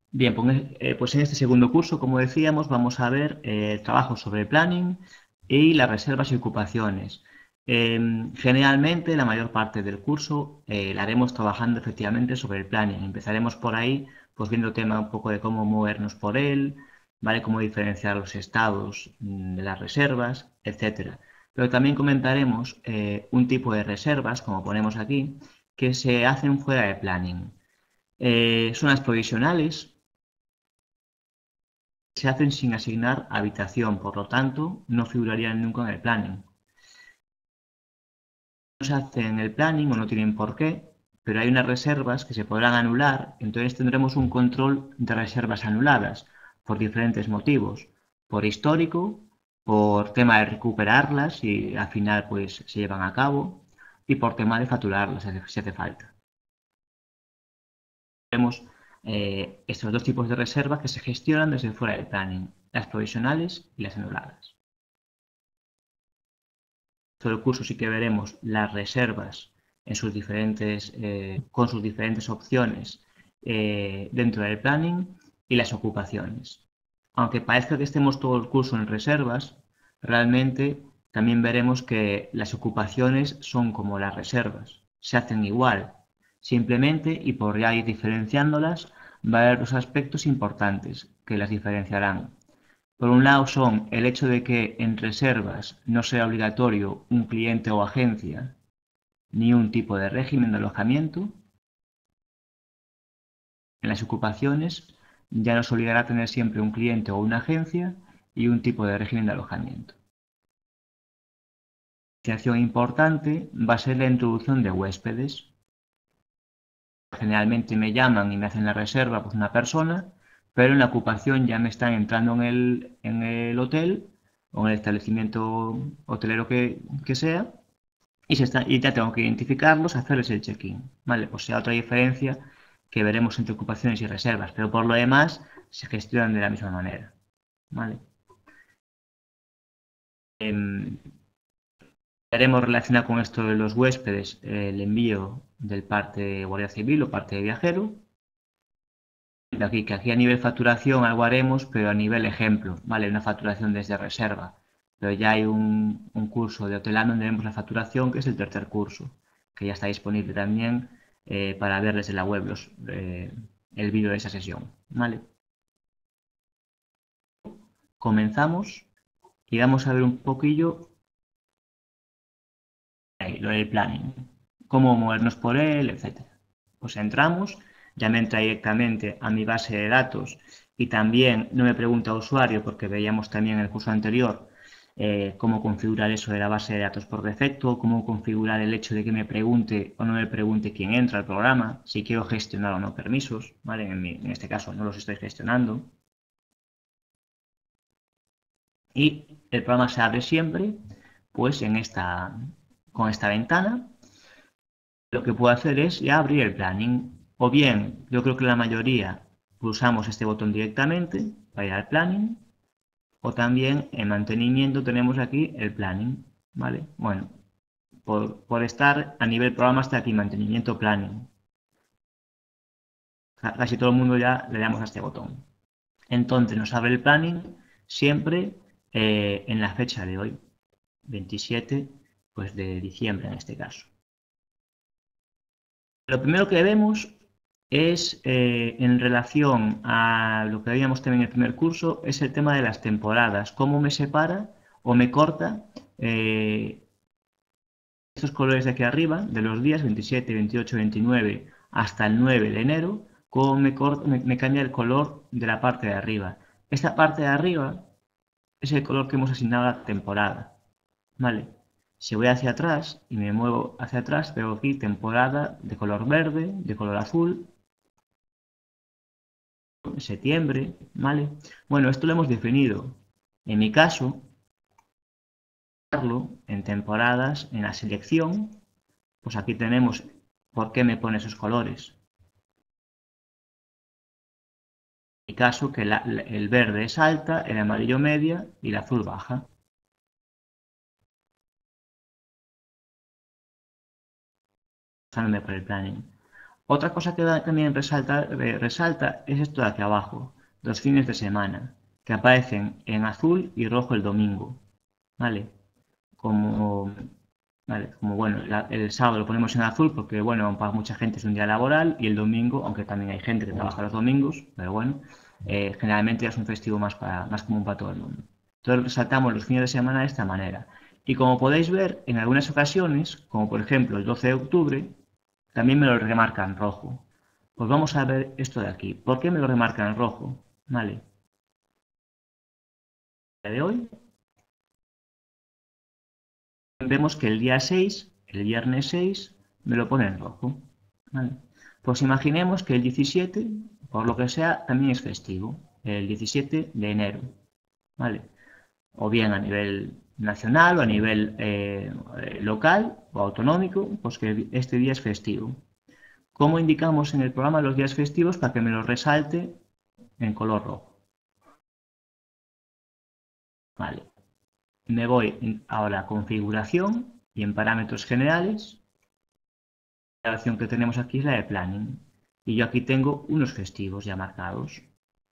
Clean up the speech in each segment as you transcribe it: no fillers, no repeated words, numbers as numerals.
Bien, pues en este segundo curso, como decíamos, vamos a ver trabajos sobre planning y las reservas y ocupaciones. Generalmente, la mayor parte del curso la haremos trabajando efectivamente sobre el planning. Empezaremos por ahí, pues viendo el tema un poco de cómo movernos por él, ¿vale? Cómo diferenciar los estados de las reservas, etcétera. Pero también comentaremos un tipo de reservas, como ponemos aquí, que se hacen fuera de planning. Son las provisionales, se hacen sin asignar habitación, por lo tanto, no figurarían nunca en el planning. No se hacen en el planning o no tienen por qué, pero hay unas reservas que se podrán anular, entonces tendremos un control de reservas anuladas por diferentes motivos, por histórico, por tema de recuperarlas y al final pues se llevan a cabo, y por tema de facturarlas si hace falta. Tenemos estos dos tipos de reservas que se gestionan desde fuera del planning, las provisionales y las anuladas. Todo el curso sí que veremos las reservas en sus con sus diferentes opciones dentro del planning y las ocupaciones. Aunque parezca que estemos todo el curso en reservas, realmente también veremos que las ocupaciones son como las reservas, se hacen igual. Simplemente, y por ya ir diferenciándolas, va a haber dos aspectos importantes que las diferenciarán. Por un lado son el hecho de que en reservas no sea obligatorio un cliente o agencia ni un tipo de régimen de alojamiento. En las ocupaciones ya nos obligará a tener siempre un cliente o una agencia y un tipo de régimen de alojamiento. Una diferenciación importante va a ser la introducción de huéspedes. Generalmente me llaman y me hacen la reserva pues una persona, pero en la ocupación ya me están entrando en el hotel o en el establecimiento hotelero que sea y ya tengo que identificarlos, hacerles el check-in, ¿vale? Pues sea otra diferencia que veremos entre ocupaciones y reservas, pero por lo demás se gestionan de la misma manera, ¿vale? Veremos relacionado con esto de los huéspedes el envío del parte de Guardia Civil o parte de viajero. Que aquí a nivel facturación algo haremos, pero a nivel ejemplo, ¿vale? Una facturación desde reserva. Pero ya hay un curso de hotelano donde vemos la facturación, que es el tercer curso, que ya está disponible también para ver desde la web el vídeo de esa sesión, ¿vale? Comenzamos y vamos a ver un poquillo lo del planning, cómo movernos por él, etcétera. Pues entramos, ya me entra directamente a mi base de datos y también no me pregunta usuario porque veíamos también en el curso anterior cómo configurar eso de la base de datos por defecto, cómo configurar el hecho de que me pregunte o no me pregunte quién entra al programa, si quiero gestionar o no permisos, ¿vale? En este caso no los estoy gestionando. Y el programa se abre siempre pues con esta ventana. Lo que puedo hacer es ya abrir el planning. O bien, yo creo que la mayoría pulsamos este botón directamente para ir al planning. O también en mantenimiento tenemos aquí el planning. ¿Vale? Bueno, por estar a nivel programa está aquí mantenimiento planning. Casi todo el mundo ya le damos a este botón. Entonces nos abre el planning siempre en la fecha de hoy, 27 pues, de diciembre en este caso. Lo primero que vemos es, en relación a lo que veíamos también en el primer curso, es el tema de las temporadas, cómo me separa o me corta estos colores de aquí arriba, de los días 27, 28, 29 hasta el 9 de enero, cómo me cambia el color de la parte de arriba. Esta parte de arriba es el color que hemos asignado a la temporada, ¿vale? Si voy hacia atrás y me muevo hacia atrás, veo aquí temporada de color verde, de color azul, septiembre, ¿vale? Bueno, esto lo hemos definido. En mi caso, en temporadas, en la selección, pues aquí tenemos por qué me pone esos colores. En mi caso, que el verde es alta, el amarillo media y el azul baja. Pasándome por el planning. Otra cosa que también resalta es esto de aquí abajo, los fines de semana, que aparecen en azul y rojo el domingo, ¿vale? Como, ¿vale? Como bueno, el sábado lo ponemos en azul porque, bueno, para mucha gente es un día laboral y el domingo, aunque también hay gente que trabaja los domingos, pero bueno, generalmente ya es un festivo más común para todo el mundo. Entonces resaltamos los fines de semana de esta manera. Y como podéis ver, en algunas ocasiones, como por ejemplo el 12 de octubre, también me lo remarca en rojo. Pues vamos a ver esto de aquí. ¿Por qué me lo remarca en rojo? Vale. El día de hoy vemos que el día 6, el viernes 6, me lo pone en rojo. ¿Vale? Pues imaginemos que el 17, por lo que sea, también es festivo. El 17 de enero. ¿Vale? O bien a nivel nacional o a nivel local o autonómico, pues que este día es festivo. ¿Cómo indicamos en el programa los días festivos para que me lo resalte en color rojo? Vale. Me voy ahora a configuración y en parámetros generales. La opción que tenemos aquí es la de planning. Y yo aquí tengo unos festivos ya marcados.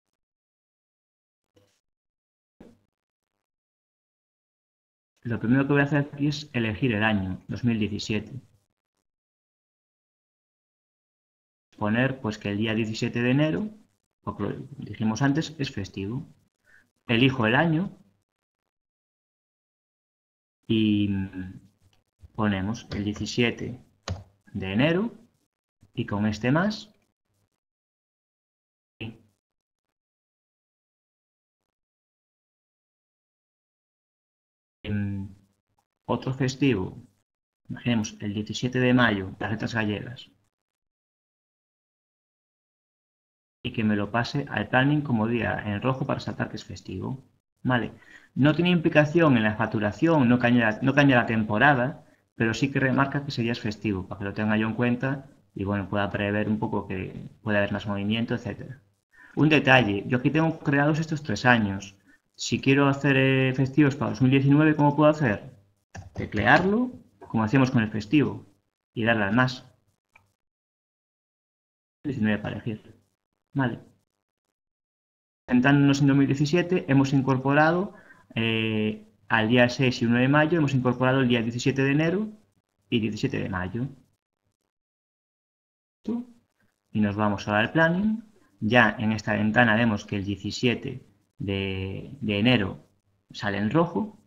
Lo primero que voy a hacer aquí es elegir el año, 2017. Poner pues que el día 17 de enero, porque lo dijimos antes, es festivo. Elijo el año y ponemos el 17 de enero y con este más otro festivo, imaginemos el 17 de mayo, las letras gallegas, y que me lo pase al planning como día en rojo para saltar que es festivo. Vale. No tiene implicación en la facturación, no cambia la temporada, pero sí que remarca que ese día es festivo, para que lo tenga yo en cuenta y bueno, pueda prever un poco que puede haber más movimiento, etc. Un detalle, yo aquí tengo creados estos 3 años. Si quiero hacer festivos para 2019, ¿cómo puedo hacer? Teclearlo, como hacíamos con el festivo, y darle al más. 19 para elegir. Vale. Centrándonos en 2017, hemos incorporado al día 6 y 1 de mayo, hemos incorporado el día 17 de enero y 17 de mayo. Y nos vamos ahora al planning. Ya en esta ventana vemos que el 17 de enero sale en rojo.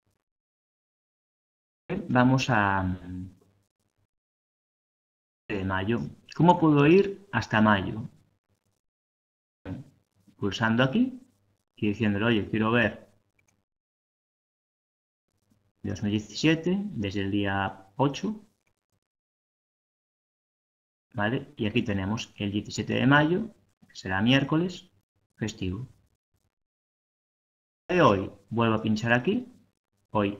Vamos a de mayo. ¿Cómo puedo ir hasta mayo? Pulsando aquí y diciéndole, oye, quiero ver 2017 desde el día 8, ¿vale? Y aquí tenemos el 17 de mayo, que será miércoles, festivo. De hoy, vuelvo a pinchar aquí, hoy.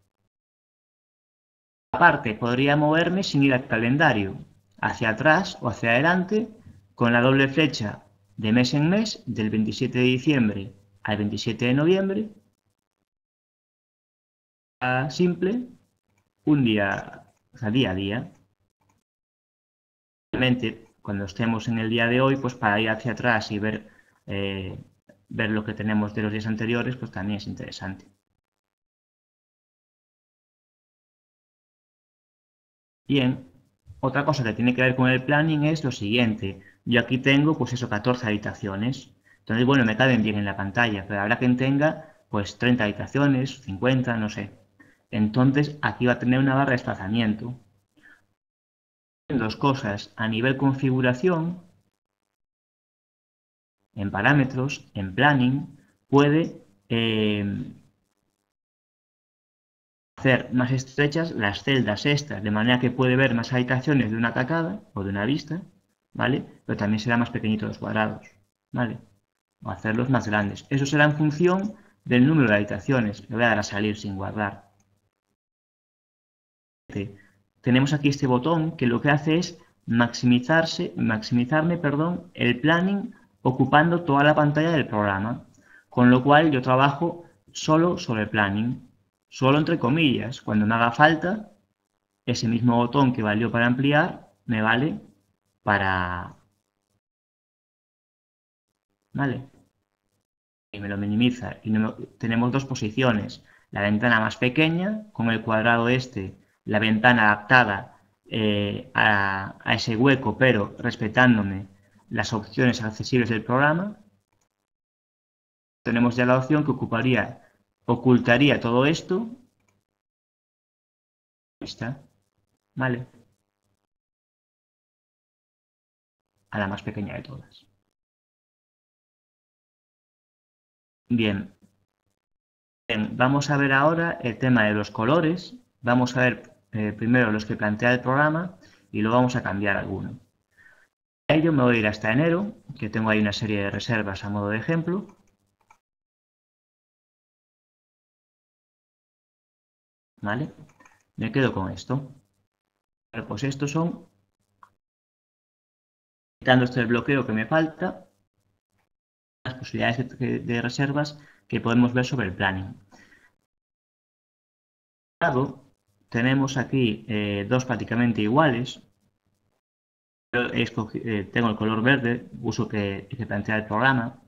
Aparte, podría moverme sin ir al calendario, hacia atrás o hacia adelante, con la doble flecha de mes en mes, del 27 de diciembre al 27 de noviembre, simple, un día, o sea, día a día. Realmente, cuando estemos en el día de hoy, pues para ir hacia atrás y ver lo que tenemos de los días anteriores, pues también es interesante. Bien, otra cosa que tiene que ver con el planning es lo siguiente. Yo aquí tengo, pues eso, 14 habitaciones. Entonces, bueno, me caben bien en la pantalla, pero habrá quien tenga, pues 30 habitaciones, 50, no sé. Entonces, aquí va a tener una barra de desplazamiento. Dos cosas, a nivel configuración, en parámetros, en planning, puede hacer más estrechas las celdas estas, de manera que puede ver más habitaciones de una tacada o de una vista, ¿vale? Pero también será más pequeñito los cuadrados, ¿vale? O hacerlos más grandes. Eso será en función del número de habitaciones. Le voy a dar a salir sin guardar. Tenemos aquí este botón que lo que hace es maximizarme, perdón, el planning ocupando toda la pantalla del programa. Con lo cual yo trabajo solo sobre planning. Solo entre comillas. Cuando me haga falta, ese mismo botón que valió para ampliar me vale para... ¿Vale? Y me lo minimiza. Y tenemos dos posiciones. La ventana más pequeña, con el cuadrado este, la ventana adaptada a ese hueco, pero respetándome las opciones accesibles del programa. Tenemos ya la opción que ocultaría todo esto. Ahí está. ¿Vale? A la más pequeña de todas. Bien, vamos a ver ahora el tema de los colores. Vamos a ver primero los que plantea el programa y luego vamos a cambiar alguno. Para ello me voy a ir hasta enero, que tengo ahí una serie de reservas a modo de ejemplo. ¿Vale? Me quedo con esto. Pues estos son, quitando este bloqueo que me falta, las posibilidades de reservas que podemos ver sobre el planning. Tenemos aquí dos prácticamente iguales. Tengo el color verde, uso que plantea el programa.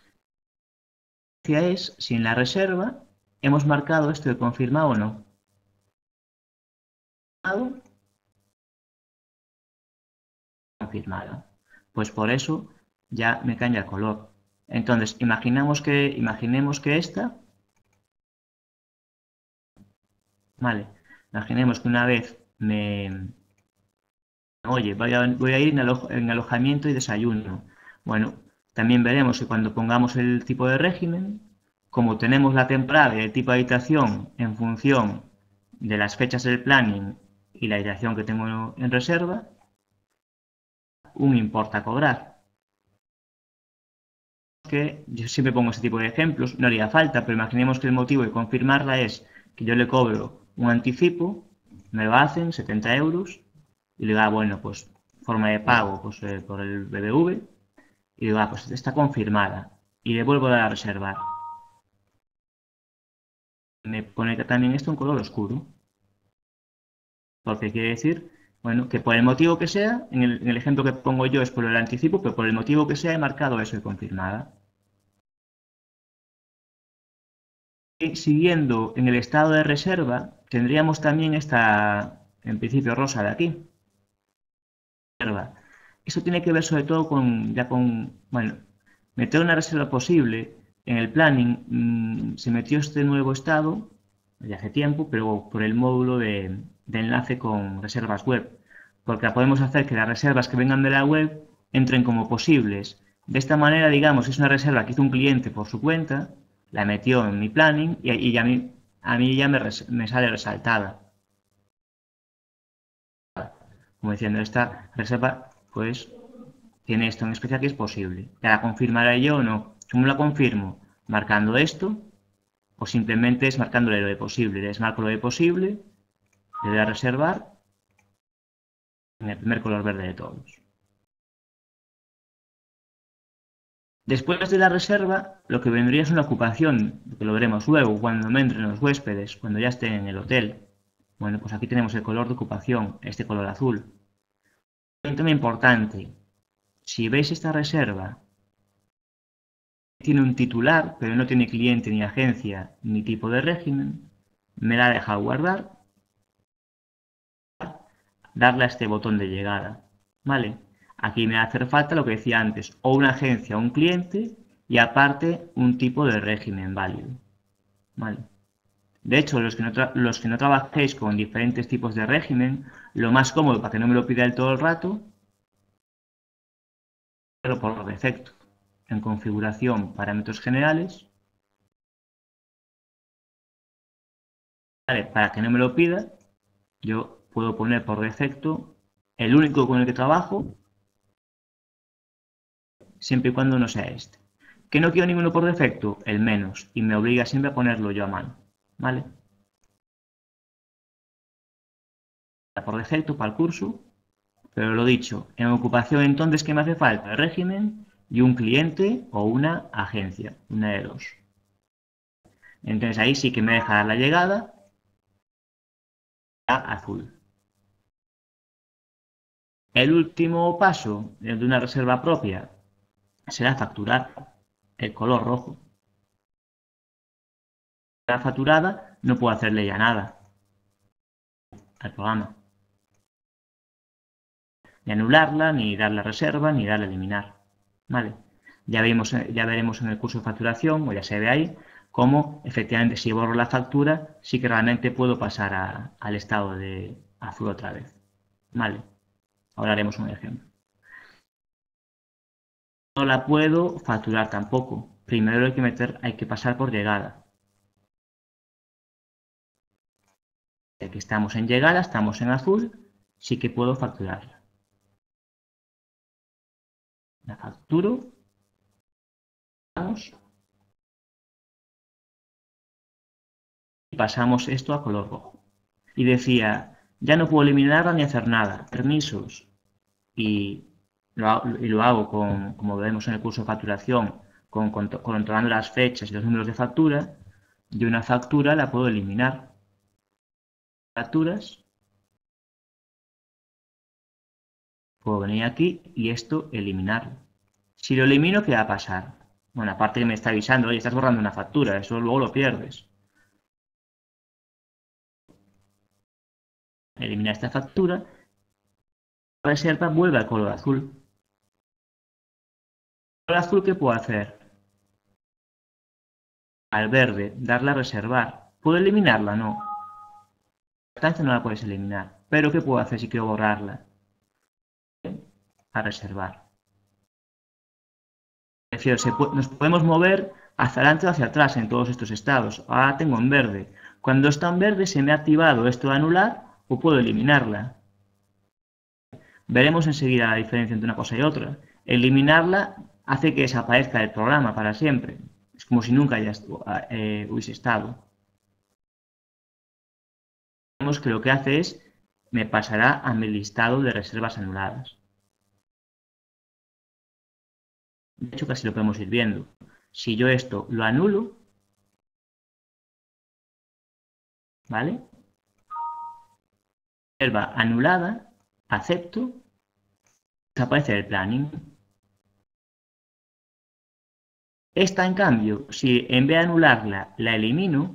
La diferencia es si en la reserva hemos marcado esto de confirmado o no. Confirmado. Pues por eso ya me cambia el color. Entonces, imaginemos que esta, vale, imaginemos que una vez oye, voy a ir en alojamiento y desayuno. Bueno, también veremos que cuando pongamos el tipo de régimen, como tenemos la temporada y el tipo de habitación en función de las fechas del planning y la habitación que tengo en reserva, un importe a cobrar. Que yo siempre pongo este tipo de ejemplos, no haría falta, pero imaginemos que el motivo de confirmarla es que yo le cobro un anticipo, me lo hacen, 70 euros, y le digo, bueno, pues forma de pago pues, por el BBV, y digo, pues está confirmada, y le vuelvo a dar a reservar. Me pone también esto en color oscuro, porque quiere decir, bueno, que por el motivo que sea, en el ejemplo que pongo yo es por el anticipo, pero por el motivo que sea he marcado eso de confirmada. Siguiendo en el estado de reserva, tendríamos también esta, en principio, rosa de aquí. Reserva. Eso tiene que ver sobre todo bueno, meter una reserva posible. En el planning se metió este nuevo estado, ya hace tiempo, pero por el módulo de enlace con reservas web. Porque podemos hacer que las reservas que vengan de la web entren como posibles. De esta manera, digamos, es una reserva que hizo un cliente por su cuenta, la metió en mi planning y a mí ya me sale resaltada. Como diciendo, esta reserva pues tiene esto en especial que es posible. ¿Ya la confirmaré yo o no? ¿Cómo la confirmo? Marcando esto o simplemente es marcándole lo de posible. Les marco lo de posible, le doy a reservar en el primer color verde de todos. Después de la reserva, lo que vendría es una ocupación, que lo veremos luego, cuando me entren los huéspedes, cuando ya estén en el hotel. Bueno, pues aquí tenemos el color de ocupación, este color azul. Un tema importante, si veis esta reserva, tiene un titular, pero no tiene cliente ni agencia ni tipo de régimen, me la deja guardar, darle a este botón de llegada. ¿Vale? Aquí me va a hacer falta lo que decía antes, o una agencia o un cliente y aparte un tipo de régimen válido. ¿Vale? De hecho, los que no trabajéis con diferentes tipos de régimen, lo más cómodo para que no me lo pida él todo el rato, pero por defecto, en configuración, parámetros generales, ¿vale? Para que no me lo pida, yo puedo poner por defecto el único con el que trabajo, siempre y cuando no sea este. ¿Que no quiero ninguno por defecto? El menos, y me obliga siempre a ponerlo yo a mano, ¿vale? Por defecto para el curso, pero lo dicho, en ocupación entonces, ¿qué me hace falta? El régimen y un cliente o una agencia, una de dos. Entonces ahí sí que me deja dar la llegada a azul. El último paso de una reserva propia será facturar el color rojo. La facturada no puedo hacerle ya nada al programa. Ni anularla, ni darle reserva, ni darle eliminar. ¿Vale? Ya veremos en el curso de facturación, o ya se ve ahí, cómo efectivamente si borro la factura, sí que realmente puedo pasar al estado de azul otra vez. ¿Vale? Ahora haremos un ejemplo. No la puedo facturar tampoco. Primero hay que pasar por llegada. Aquí estamos en llegada, estamos en azul, sí que puedo facturarla. La facturo. Vamos. Y pasamos esto a color rojo. Y decía, ya no puedo eliminarla ni hacer nada. Permisos. Y lo hago como vemos en el curso de facturación, controlando las fechas y los números de factura. Y una factura la puedo eliminar. Facturas. Puedo venir aquí y esto eliminarlo. Si lo elimino, ¿qué va a pasar? Bueno, aparte que me está avisando, oye, estás borrando una factura, eso luego lo pierdes. Eliminar esta factura. La reserva vuelve al color azul. El color azul, ¿qué puedo hacer? Al verde, darle a reservar. ¿Puedo eliminarla? No. La no la puedes eliminar. Pero ¿qué puedo hacer si quiero borrarla? A reservar. Es decir, nos podemos mover hacia adelante o hacia atrás en todos estos estados. Ahora tengo en verde. Cuando está en verde se me ha activado esto de anular o puedo eliminarla. Veremos enseguida la diferencia entre una cosa y otra. Eliminarla hace que desaparezca del programa para siempre. Es como si nunca hubiese estado. Vemos que lo que hace es, me pasará a mi listado de reservas anuladas. De hecho, casi lo podemos ir viendo. Si yo esto lo anulo, ¿vale? Reserva anulada, acepto, desaparece del planning. Esta, en cambio, si en vez de anularla, la elimino,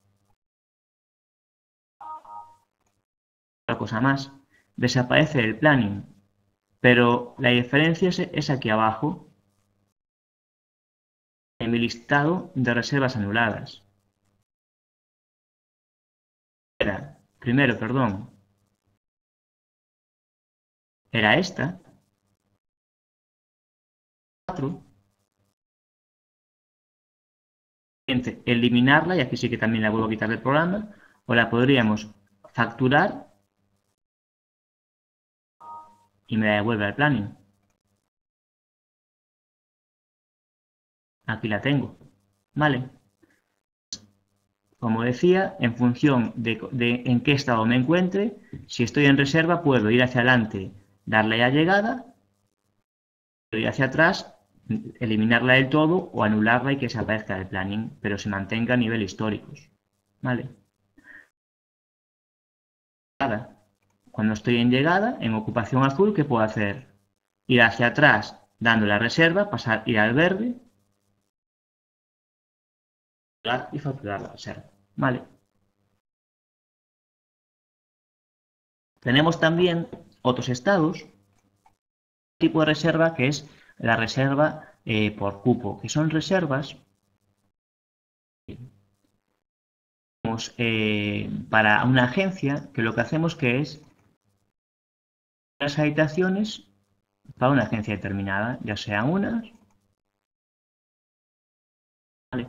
otra cosa más, desaparece del planning. Pero la diferencia es aquí abajo, en mi listado de reservas anuladas. Primero, perdón, era esta. 4. Eliminarla, y aquí sí que también la vuelvo a quitar del programa, o la podríamos facturar y me la devuelve al planning. Aquí la tengo. ¿Vale? Como decía, en función de en qué estado me encuentre, si estoy en reserva puedo ir hacia adelante, darle a llegada, ir hacia atrás, eliminarla del todo o anularla y que desaparezca del planning, pero se mantenga a nivel históricos. ¿Vale? Cuando estoy en llegada, en ocupación azul, ¿qué puedo hacer? Ir hacia atrás dando la reserva, ir al verde y facturar la reserva. ¿Vale? Tenemos también otros estados, tipo de reserva que es la reserva por cupo, que son reservas para una agencia que lo que hacemos que es las habitaciones para una agencia determinada, ya sean unas. ¿Vale?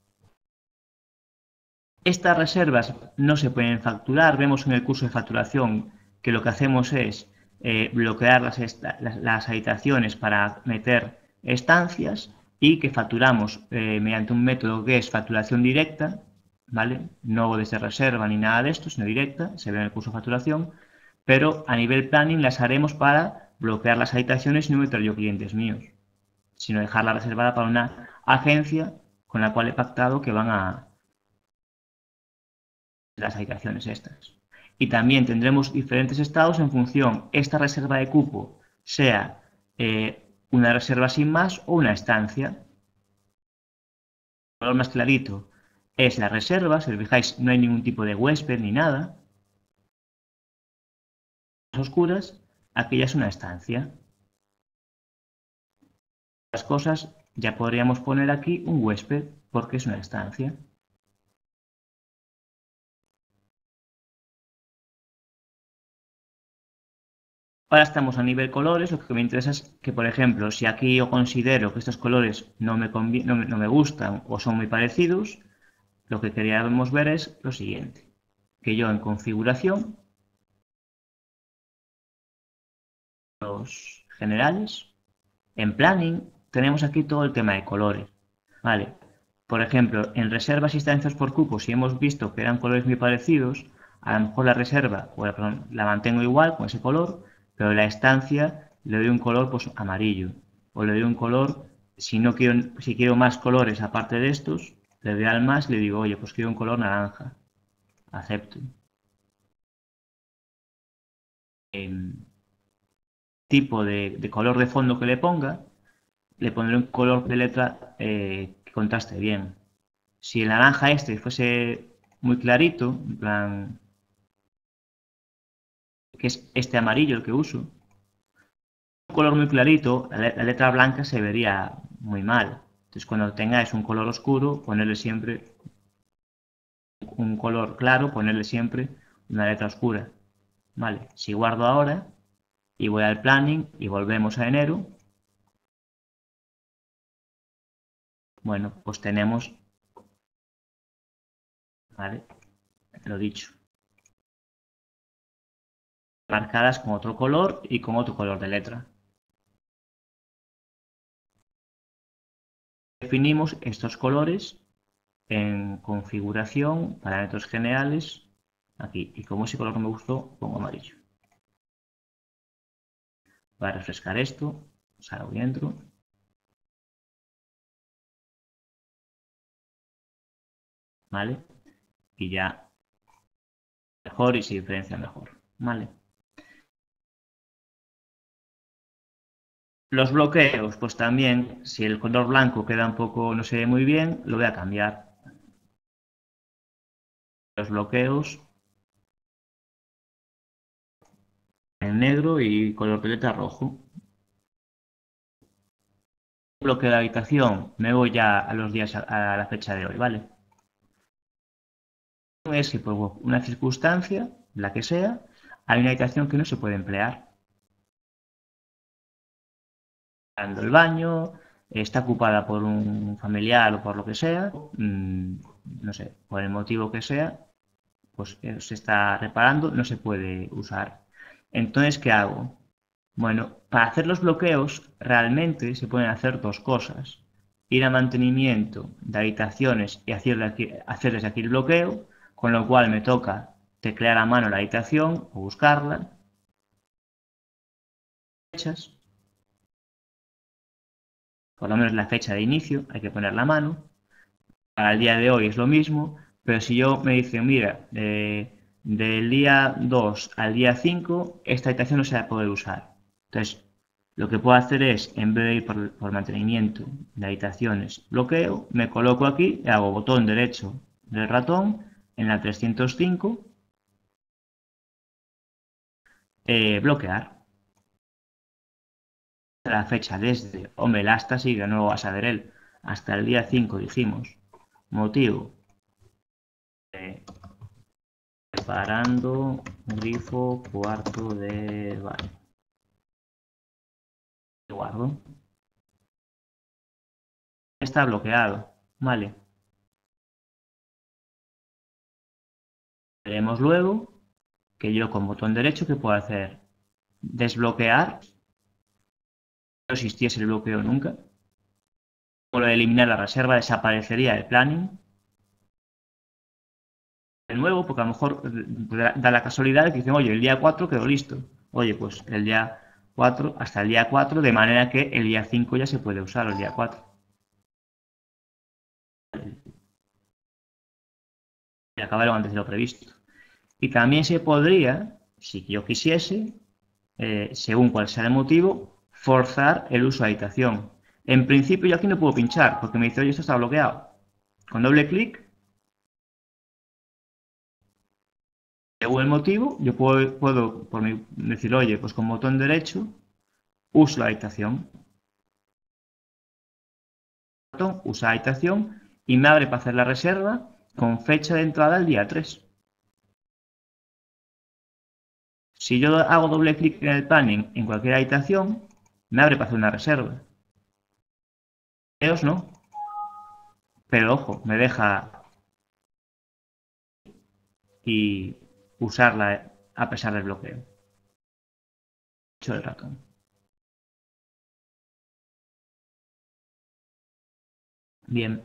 Estas reservas no se pueden facturar. Vemos en el curso de facturación que lo que hacemos es bloquear las habitaciones para meter estancias y que facturamos mediante un método que es facturación directa, ¿vale? No desde reserva ni nada de esto, sino directa, se ve en el curso de facturación, pero a nivel planning las haremos para bloquear las habitaciones y no meter yo clientes míos, sino dejarla reservada para una agencia con la cual he pactado que van a las habitaciones estas. Y también tendremos diferentes estados en función esta reserva de cupo sea una reserva sin más o una estancia. El color más clarito es la reserva, si os fijáis no hay ningún tipo de huésped ni nada. Las oscuras, aquí ya es una estancia. Las cosas ya podríamos poner aquí un huésped porque es una estancia. Ahora estamos a nivel colores, lo que me interesa es que, por ejemplo, si aquí yo considero que estos colores no me gustan o son muy parecidos, lo que queríamos ver es lo siguiente, que yo en configuración, los generales, en planning, tenemos aquí todo el tema de colores, ¿vale? Por ejemplo, en reservas y estancias por cupo, si hemos visto que eran colores muy parecidos, a lo mejor la reserva, perdón, la mantengo igual con ese color, pero la estancia le doy un color pues amarillo, o le doy un color, si quiero más colores aparte de estos, le doy al más y le digo, oye, pues quiero un color naranja, acepto. Tipo de color de fondo que le ponga, le pondré un color de letra que contraste bien. Si el naranja este fuese muy clarito, en plan, que es este amarillo el que uso, un color muy clarito, la letra blanca se vería muy mal. Entonces cuando tengáis un color oscuro, ponerle siempre un color claro, ponerle siempre una letra oscura. Vale, si guardo ahora y voy al planning y volvemos a enero, bueno, pues tenemos, vale, lo dicho, marcadas con otro color y con otro color de letra. Definimos estos colores en configuración, parámetros generales, aquí. Y como ese color no me gustó, pongo amarillo. Voy a refrescar esto, salgo y entro. ¿Vale? Y ya mejor y se diferencia mejor. ¿Vale? Los bloqueos, pues también, si el color blanco queda un poco, no se ve muy bien, lo voy a cambiar. Los bloqueos en negro y color violeta rojo. Bloqueo de habitación, me voy ya a los días, a la fecha de hoy, ¿vale? Es que por una circunstancia, la que sea, hay una habitación que no se puede emplear. El baño, está ocupada por un familiar o por lo que sea, no sé, por el motivo que sea, pues se está reparando, no se puede usar. Entonces, ¿qué hago? Bueno, para hacer los bloqueos realmente se pueden hacer dos cosas. Ir a mantenimiento de habitaciones y hacer desde aquí el bloqueo, con lo cual me toca teclear a mano la habitación o buscarla. Fechas, por lo menos la fecha de inicio, hay que ponerla a mano. Para el día de hoy es lo mismo, pero si yo me dicen, mira, del día 2 al día 5, esta habitación no se va a poder usar. Entonces, lo que puedo hacer es, en vez de ir por mantenimiento de habitaciones, bloqueo, me coloco aquí y hago botón derecho del ratón en la 305, bloquear. La fecha desde, hombre, el hasta sí que no lo va a saber él, hasta el día 5 dijimos. Motivo, preparando grifo cuarto de baño. Guardo. Está bloqueado. Vale. Veremos luego que yo con botón derecho, ¿qué puedo hacer? Desbloquear. No existiese el bloqueo nunca. O lo de eliminar la reserva, desaparecería el planning. De nuevo, porque a lo mejor da la casualidad de que dicen, oye, el día 4 quedó listo. Oye, pues el día 4 hasta el día 4, de manera que el día 5 ya se puede usar, el día 4. Y acabaron antes de lo previsto. Y también se podría, si yo quisiese, según cuál sea el motivo, forzar el uso de habitación. En principio yo aquí no puedo pinchar porque me dice, oye, esto está bloqueado. Con doble clic, según el motivo, yo puedo decir, oye, pues con botón derecho, uso la habitación. Usa habitación y me abre para hacer la reserva con fecha de entrada el día 3. Si yo hago doble clic en el planning en cualquier habitación, me abre para hacer una reserva. Ellos no, pero ojo, me deja y usarla a pesar del bloqueo. Hecho el ratón. Bien,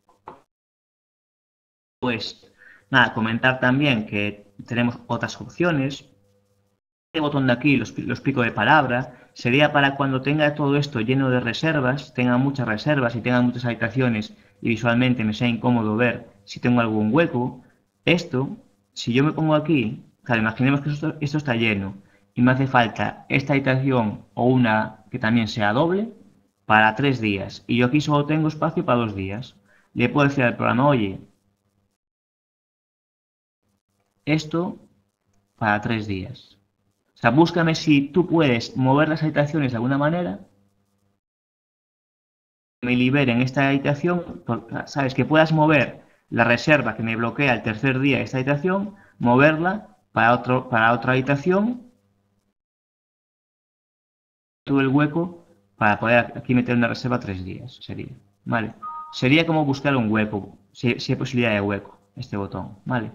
pues nada, comentar también que tenemos otras opciones. Este botón de aquí, los picos de palabra, sería para cuando tenga todo esto lleno de reservas, tenga muchas reservas y tenga muchas habitaciones y visualmente me sea incómodo ver si tengo algún hueco. Esto, si yo me pongo aquí, claro, imaginemos que esto está lleno y me hace falta esta habitación o una que también sea doble para 3 días y yo aquí solo tengo espacio para 2 días. Le puedo decir al programa, oye, esto para 3 días. O sea, búscame si tú puedes mover las habitaciones de alguna manera, me liberen esta habitación, sabes, que puedas mover la reserva que me bloquea el tercer día de esta habitación, moverla para otra habitación, todo el hueco para poder aquí meter una reserva 3 días, sería, ¿vale? Sería como buscar un hueco, si hay posibilidad de hueco, este botón, ¿vale?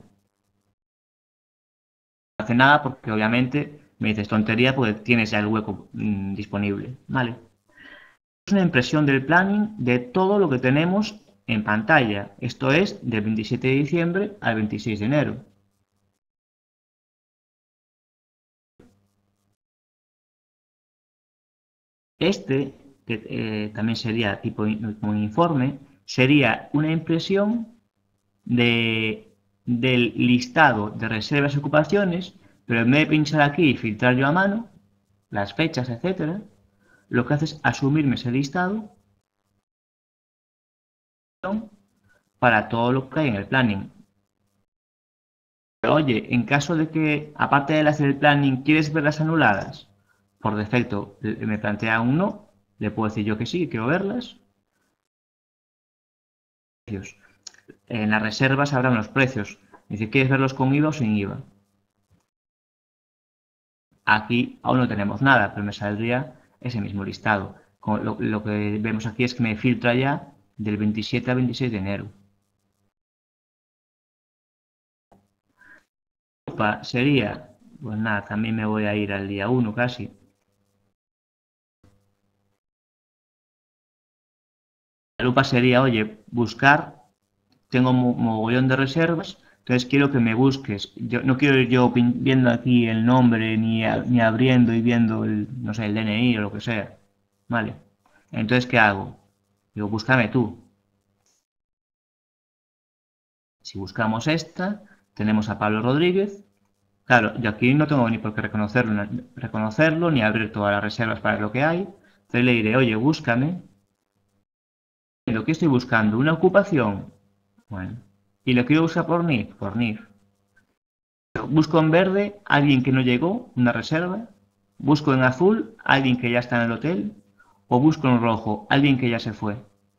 No hace nada porque obviamente me dices tontería porque tienes ya el hueco disponible, ¿vale? Es una impresión del planning de todo lo que tenemos en pantalla. Esto es del 27 de diciembre al 26 de enero. Este, que también sería tipo un informe, sería una impresión del listado de reservas y ocupaciones, pero en vez de pinchar aquí y filtrar yo a mano, las fechas, etcétera, lo que hace es asumirme ese listado para todo lo que hay en el planning. Pero, oye, en caso de que, aparte de hacer el planning, ¿quieres verlas anuladas? Por defecto me plantea un no, le puedo decir yo que sí, quiero verlas. En las reservas habrán los precios. Dice, ¿quieres verlos con IVA o sin IVA? Aquí aún no tenemos nada, pero me saldría ese mismo listado. Lo que vemos aquí es que me filtra ya del 27 al 26 de enero. Sería, pues nada, también me voy a ir al día 1 casi. La lupa sería, oye, buscar, tengo mogollón de reservas, entonces quiero que me busques. Yo, no quiero ir yo viendo aquí el nombre, ni abriendo y viendo el, no sé, el DNI o lo que sea. Vale. Entonces, ¿qué hago? Digo, búscame tú. Si buscamos esta, tenemos a Pablo Rodríguez. Claro, yo aquí no tengo ni por qué reconocerlo ni abrir todas las reservas para lo que hay. Entonces le diré, oye, búscame. Lo que estoy buscando, una ocupación. Bueno, y lo quiero buscar por NIF, por NIF. Busco en verde alguien que no llegó, una reserva. Busco en azul alguien que ya está en el hotel. O busco en rojo alguien que ya se fue.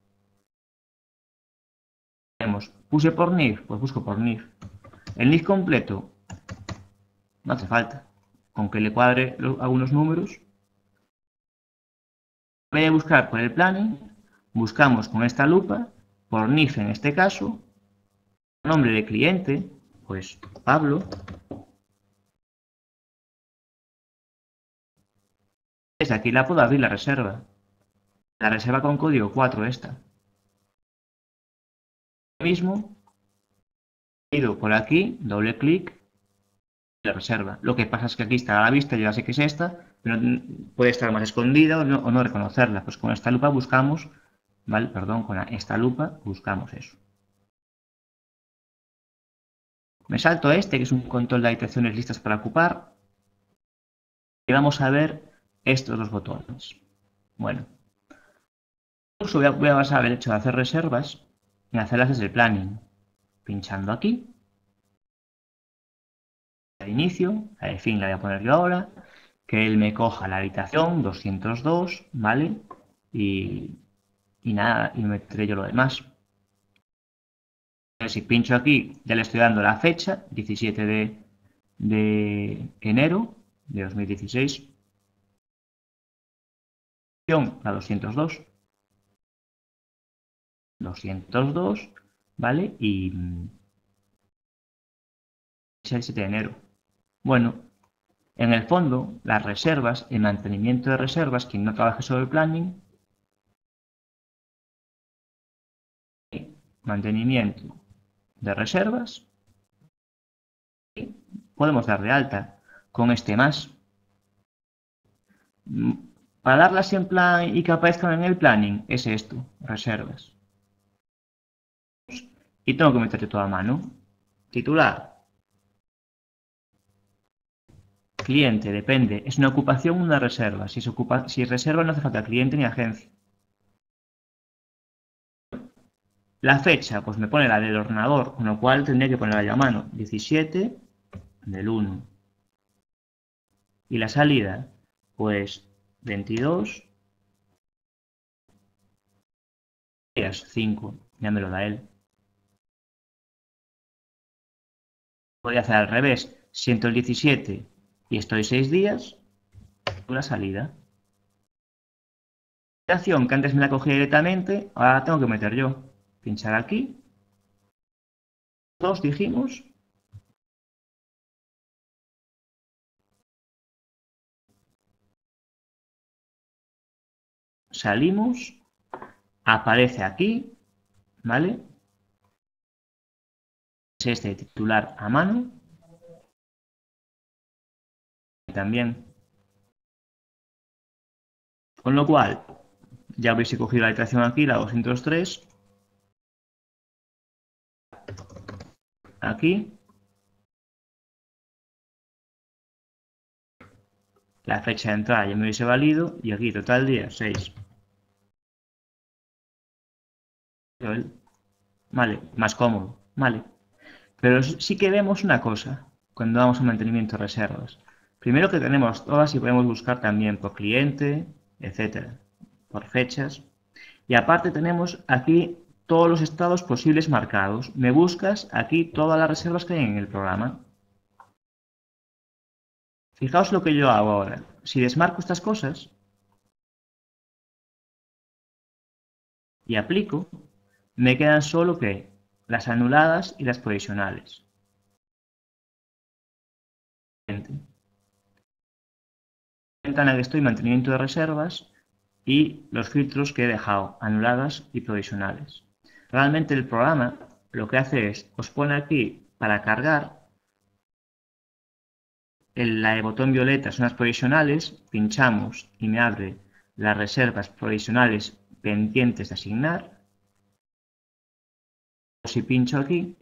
Puse por NIF, pues busco por NIF. El NIF completo, no hace falta. Con que le cuadre algunos números. En vez de buscar por el planning, buscamos con esta lupa, por NIF en este caso, nombre de cliente, pues Pablo. Desde aquí la puedo abrir la reserva. La reserva con código 4 esta. Mismo, he ido por aquí, doble clic, la reserva. Lo que pasa es que aquí está a la vista, yo ya sé que es esta, pero puede estar más escondida o no reconocerla. Pues con esta lupa buscamos, ¿vale? Perdón, con esta lupa buscamos eso. Me salto este, que es un control de habitaciones listas para ocupar. Y vamos a ver estos dos botones. Bueno, incluso voy a basar el hecho de hacer reservas en hacerlas desde el planning. Pinchando aquí. De inicio, la de fin la voy a poner yo ahora. Que él me coja la habitación 202, ¿vale? Y nada, y meteré yo lo demás. Si pincho aquí, ya le estoy dando la fecha, 17 de enero de 2016. La 202. 202, ¿vale? Y es el 7 de enero. Bueno, en el fondo, las reservas, el mantenimiento de reservas, quien no trabaje sobre el planning, mantenimiento de reservas, podemos dar de alta con este más. Para darlas en plan y que aparezcan en el planning, es esto, reservas. Y tengo que meterle todo a mano. Titular. Cliente, depende. ¿Es una ocupación o una reserva? Si es reserva no hace falta cliente ni agencia. La fecha, pues me pone la del ordenador, con lo cual tendría que ponerla yo a mano. 17 del 1. Y la salida, pues 22 días 5. Ya me lo da él. Voy a hacer al revés. Siento el 17 y estoy 6 días. La salida. La acción que antes me la cogía directamente, ahora la tengo que meter yo. Pinchar aquí. 2 dijimos. Salimos. Aparece aquí. ¿Vale? Es este titular a mano. También. Con lo cual, ya habéis cogido la iteración aquí, la 203. Aquí. La fecha de entrada ya me hubiese valido. Y aquí, total día, 6. Vale, más cómodo. Vale. Pero sí que vemos una cosa cuando vamos a mantenimiento de reservas. Primero que tenemos todas y podemos buscar también por cliente, etcétera, por fechas. Y aparte tenemos aquí todos los estados posibles marcados. Me buscas aquí todas las reservas que hay en el programa. Fijaos lo que yo hago ahora. Si desmarco estas cosas y aplico, me quedan solo que las anuladas y las provisionales. Ventana que estoy mantenimiento de reservas y los filtros que he dejado, anuladas y provisionales. Realmente el programa lo que hace es, os pone aquí para cargar, la de botón violeta son las provisionales, pinchamos y me abre las reservas provisionales pendientes de asignar. Si pincho aquí,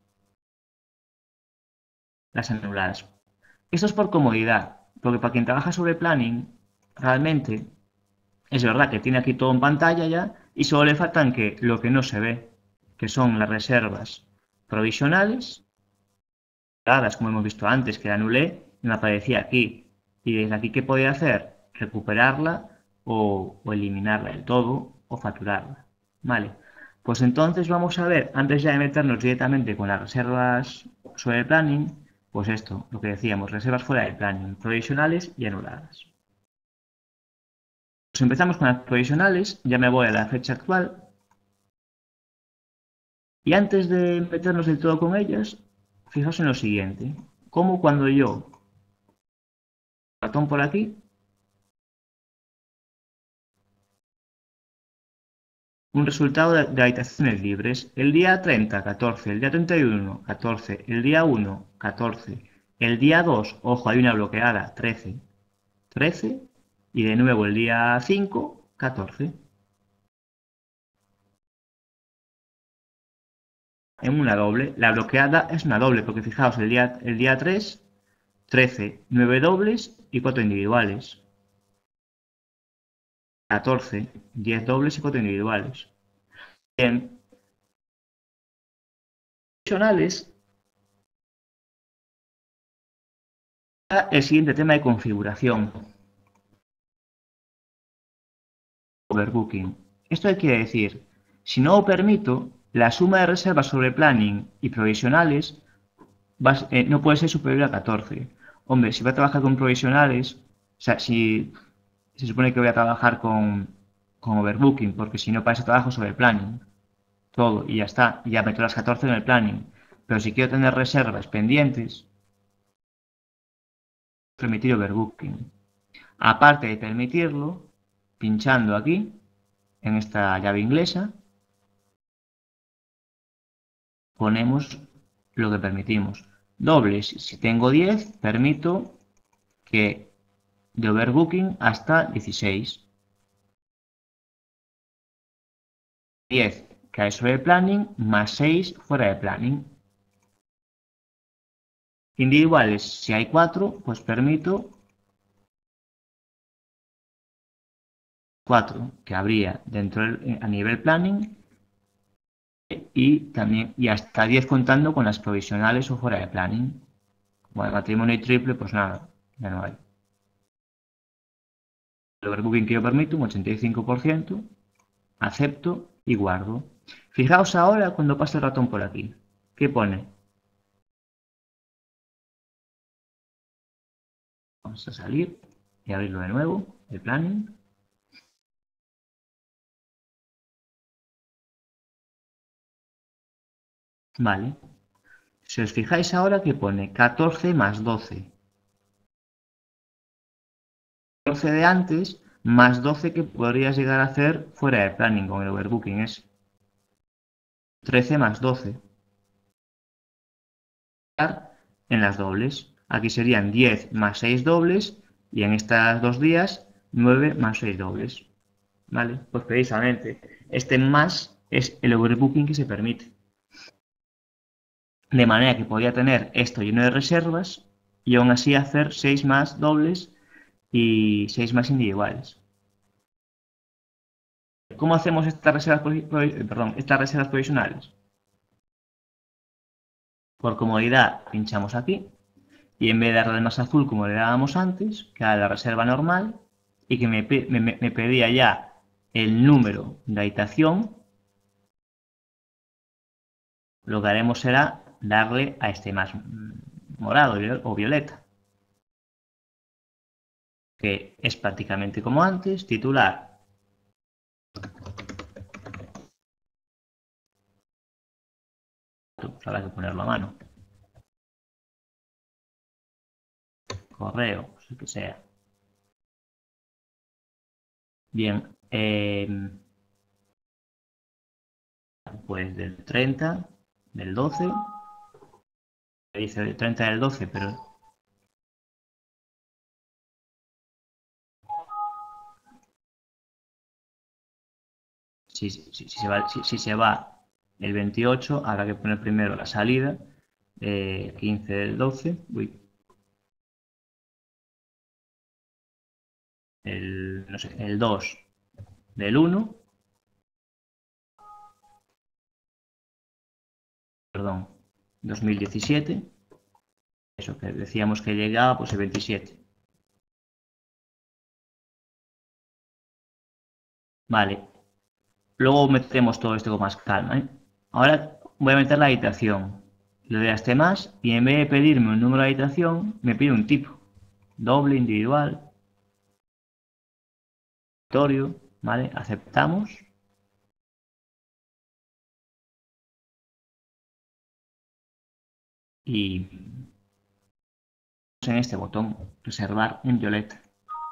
las anuladas. Esto es por comodidad, porque para quien trabaja sobre planning, realmente es verdad que tiene aquí todo en pantalla ya y solo le faltan que lo que no se ve, que son las reservas provisionales, dadas como hemos visto antes, que la anulé, me aparecía aquí. Y desde aquí, ¿qué podía hacer? Recuperarla o eliminarla del todo o facturarla. Vale, pues entonces vamos a ver, antes ya de meternos directamente con las reservas sobre el planning, pues esto, lo que decíamos, reservas fuera del planning, provisionales y anuladas. Pues empezamos con las provisionales, ya me voy a la fecha actual. Y antes de meternos del todo con ellas, fijaos en lo siguiente. Como cuando yo ratón por aquí, un resultado de habitaciones libres. El día 30, 14. El día 31, 14. El día 1, 14. El día 2, ojo, hay una bloqueada, 13. 13. Y de nuevo el día 5, 14. en una doble. La bloqueada es una doble, porque fijaos, el día 3, 13, 9 dobles y 4 individuales. 14, 10 dobles y 4 individuales. Bien. Adicionales, el siguiente tema de configuración. Overbooking. ¿Esto qué quiere decir? Si no permito, la suma de reservas sobre planning y provisionales no puede ser superior a 14. Hombre, si voy a trabajar con provisionales, o sea, si se supone que voy a trabajar con overbooking, porque si no, para eso trabajo sobre planning. Todo, y ya está. Y ya meto las 14 en el planning. Pero si quiero tener reservas pendientes, permitir overbooking. Aparte de permitirlo, pinchando aquí, en esta llave inglesa, ponemos lo que permitimos. Dobles, si tengo 10, permito que de overbooking hasta 16. 10 cae sobre el planning, más 6 fuera de planning. Individuales, si hay 4, pues permito 4 que habría dentro a nivel planning y hasta 10 contando con las provisionales o fuera de planning. Bueno, matrimonio y triple, pues nada, ya no hay. El overbooking que yo permito, un 85%, acepto y guardo. Fijaos ahora cuando pase el ratón por aquí. ¿Qué pone? Vamos a salir y abrirlo de nuevo, el planning. Vale. Si os fijáis ahora que pone 14 más 12. 14 de antes más 12 que podrías llegar a hacer fuera de planning con el overbooking es 13 más 12. En las dobles. Aquí serían 10 más 6 dobles y en estas dos días 9 más 6 dobles. ¿Vale? Pues precisamente este más es el overbooking que se permite. De manera que podría tener esto lleno de reservas y aún así hacer 6 más dobles y 6 más individuales. ¿Cómo hacemos estas reservas provisionales? Por comodidad pinchamos aquí y en vez de darle al más azul como le dábamos antes, que era la reserva normal y que me pedía ya el número de habitación, lo que haremos será darle a este más morado o violeta, que es prácticamente como antes, titular. Habrá que ponerlo a mano. Correo, pues el que sea. Bien, pues del 30, del 12, dice el 30 del 12, pero si se va el 28, habrá que poner primero la salida, 15 del 12, uy, no sé, el 2 del 1, perdón, 2017, eso que decíamos que llegaba, pues el 27. Vale, luego metemos todo esto con más calma, ¿eh? Ahora voy a meter la habitación. Le doy a este más y en vez de pedirme un número de habitación, me pide un tipo. Doble, individual, aleatorio, ¿vale? Aceptamos. Y en este botón, reservar en violeta.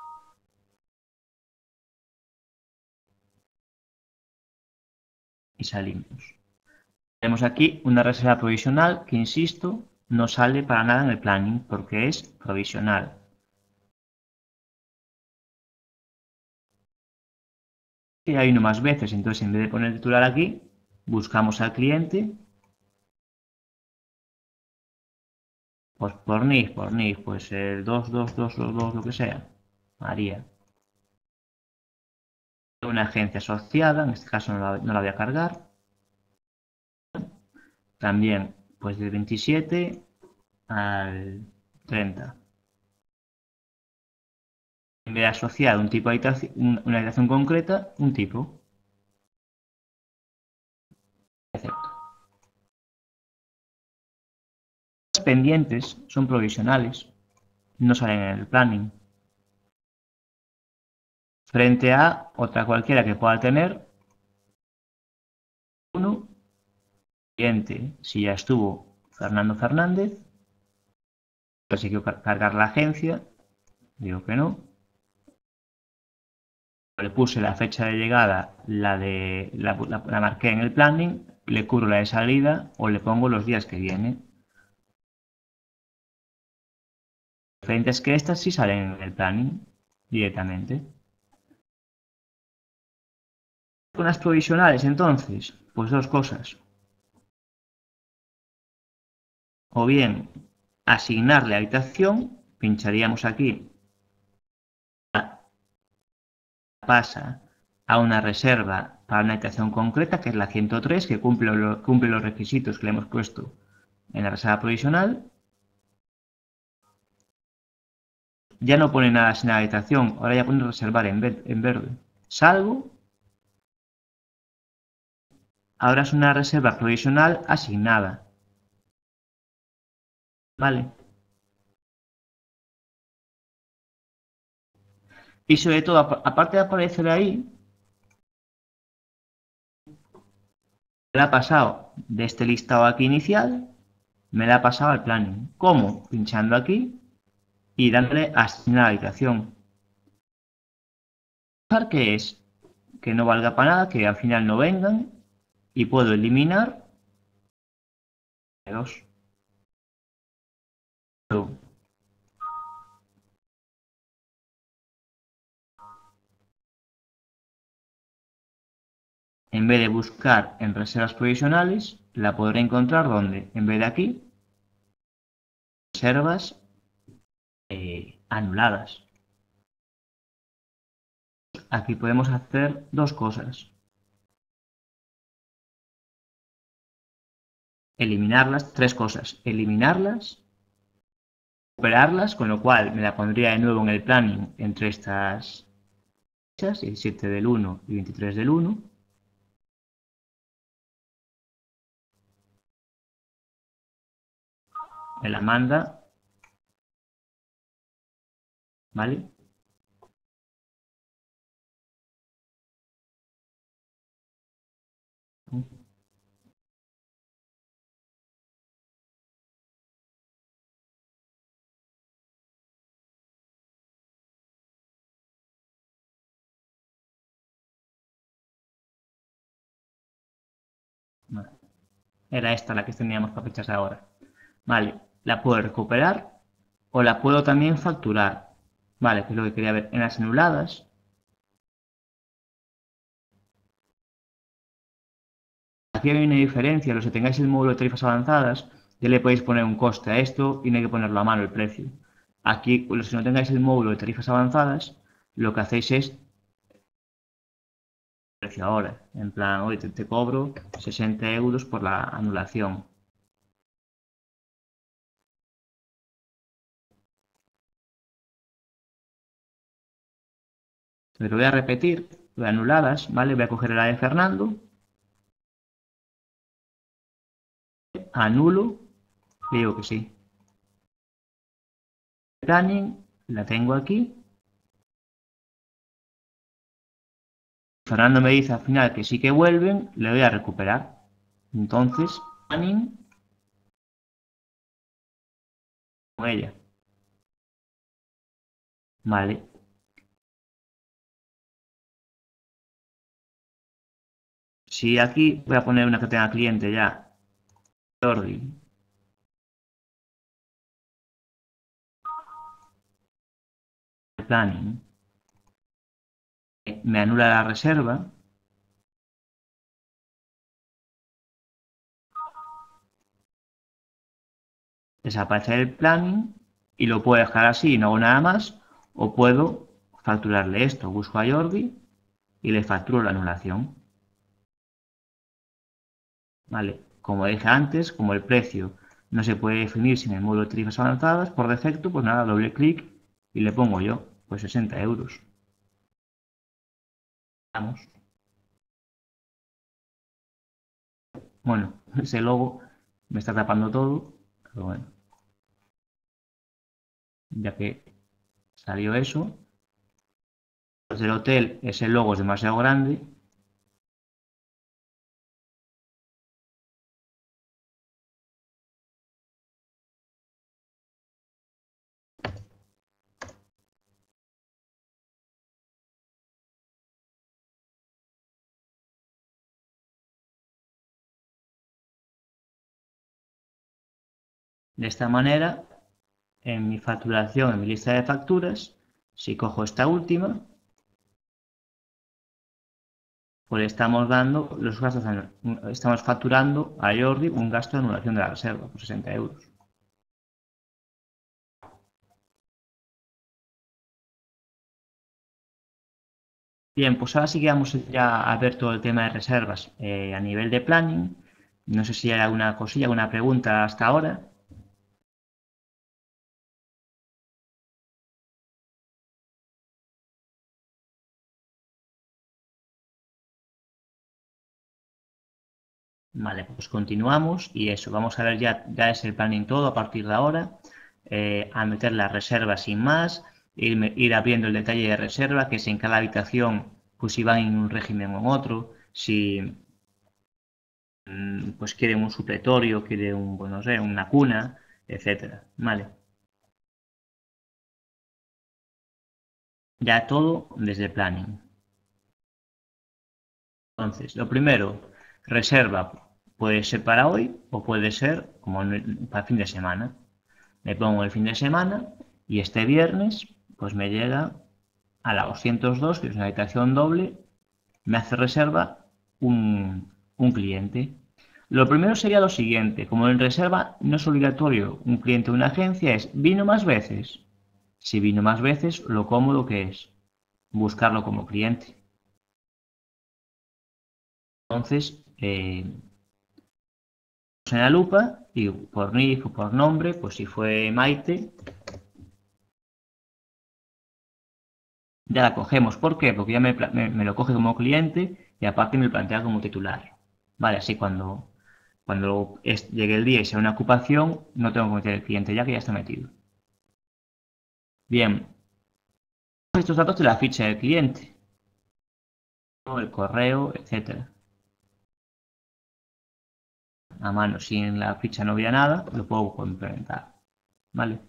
Y salimos. Tenemos aquí una reserva provisional que, insisto, no sale para nada en el planning porque es provisional. Y hay uno más veces, entonces en vez de poner el titular aquí, buscamos al cliente Pues por NIF, pues el 22222, lo que sea. María. Una agencia asociada, en este caso no la voy a cargar. También, pues del 27 al 30. En vez de asociar un tipo de habitación, una habitación concreta, un tipo. Acepto. Las pendientes son provisionales, no salen en el planning. Frente a otra cualquiera que pueda tener uno, siguiente, si ya estuvo Fernando Fernández, pues si quiero cargar la agencia, digo que no. Le puse la fecha de llegada, la marqué en el planning, le cubro la de salida o le pongo los días que viene. Diferentes que estas sí salen en el planning directamente. Con las provisionales, entonces, pues dos cosas. O bien asignarle habitación, pincharíamos aquí, pasa a una reserva para una habitación concreta, que es la 103, que cumple los requisitos que le hemos puesto en la reserva provisional. Ya no pone nada sin habitación, ahora ya pone reservar en verde. Salvo, ahora es una reserva provisional asignada. ¿Vale? Y sobre todo, aparte de aparecer ahí, me la ha pasado de este listado aquí inicial, me la ha pasado al planning. ¿Cómo? Pinchando aquí y dándole a asignar habitación. Que es que no valga para nada, que al final no vengan y puedo eliminar dos. En vez de buscar en reservas provisionales, la podré encontrar donde, en vez de aquí, reservas anuladas. Aquí podemos hacer dos cosas. Eliminarlas, tres cosas. Eliminarlas, recuperarlas, con lo cual me la pondría de nuevo en el planning entre estas fechas, 17 del 1 y 23 del 1. Me la manda, ¿vale? Era esta la que teníamos para fechas ahora. Vale, la puedo recuperar o la puedo también facturar. Vale, que es lo que quería ver. En las anuladas, aquí hay una diferencia. Los que tengáis el módulo de tarifas avanzadas, ya le podéis poner un coste a esto y no hay que ponerlo a mano el precio. Aquí, los que no tengáis el módulo de tarifas avanzadas, lo que hacéis es precio ahora. En plan, hoy te cobro 60 euros por la anulación. Pero voy a repetir, lo de anuladas, ¿vale? Voy a coger la de Fernando, anulo, le digo que sí. Planning, la tengo aquí. Fernando me dice al final que sí que vuelven, le voy a recuperar. Entonces, planning con ella. Vale. Si aquí voy a poner una que tenga cliente ya, Jordi, planning, me anula la reserva, desaparece el planning y lo puedo dejar así y no hago nada más, o puedo facturarle esto. Busco a Jordi y le facturo la anulación. ¿Vale? Como dije antes, como el precio no se puede definir sin el módulo de tarifas avanzadas, por defecto, pues nada, doble clic y le pongo yo, pues 60 euros. Vamos. Bueno, ese logo me está tapando todo, pero bueno, ya que salió eso. Los del hotel, ese logo es demasiado grande. De esta manera, en mi facturación, en mi lista de facturas, si cojo esta última, pues estamos dando los gastos, estamos facturando a Jordi un gasto de anulación de la reserva por 60 euros. Bien, pues ahora sí que vamos ya a ver todo el tema de reservas a nivel de planning. No sé si hay alguna cosilla, alguna pregunta hasta ahora. Vale, pues continuamos y eso, vamos a ver ya es el planning todo a partir de ahora, a meter las reservas sin más, ir abriendo el detalle de reserva, que si en cada habitación, pues si van en un régimen o en otro, si pues quieren un supletorio, quieren un, pues no sé, una cuna, etcétera, vale. Ya todo desde el planning. Entonces, lo primero, reserva puede ser para hoy o puede ser como para fin de semana. Le pongo el fin de semana y este viernes pues me llega a la 202, que es una habitación doble, me hace reserva un cliente. Lo primero sería lo siguiente, como en reserva no es obligatorio un cliente de una agencia, es ¿vino más veces? Si vino más veces, lo cómodo que es buscarlo como cliente. Entonces, en la lupa y por NIF o por nombre, pues si fue Maite, ya la cogemos. ¿Por qué? Porque ya me lo coge como cliente y aparte me lo plantea como titular. Vale, así cuando llegue el día y sea una ocupación, no tengo que meter el cliente ya que ya está metido. Bien, estos datos de la ficha del cliente, el correo, etcétera. A mano, si en la ficha no había nada, lo puedo complementar. ¿Vale?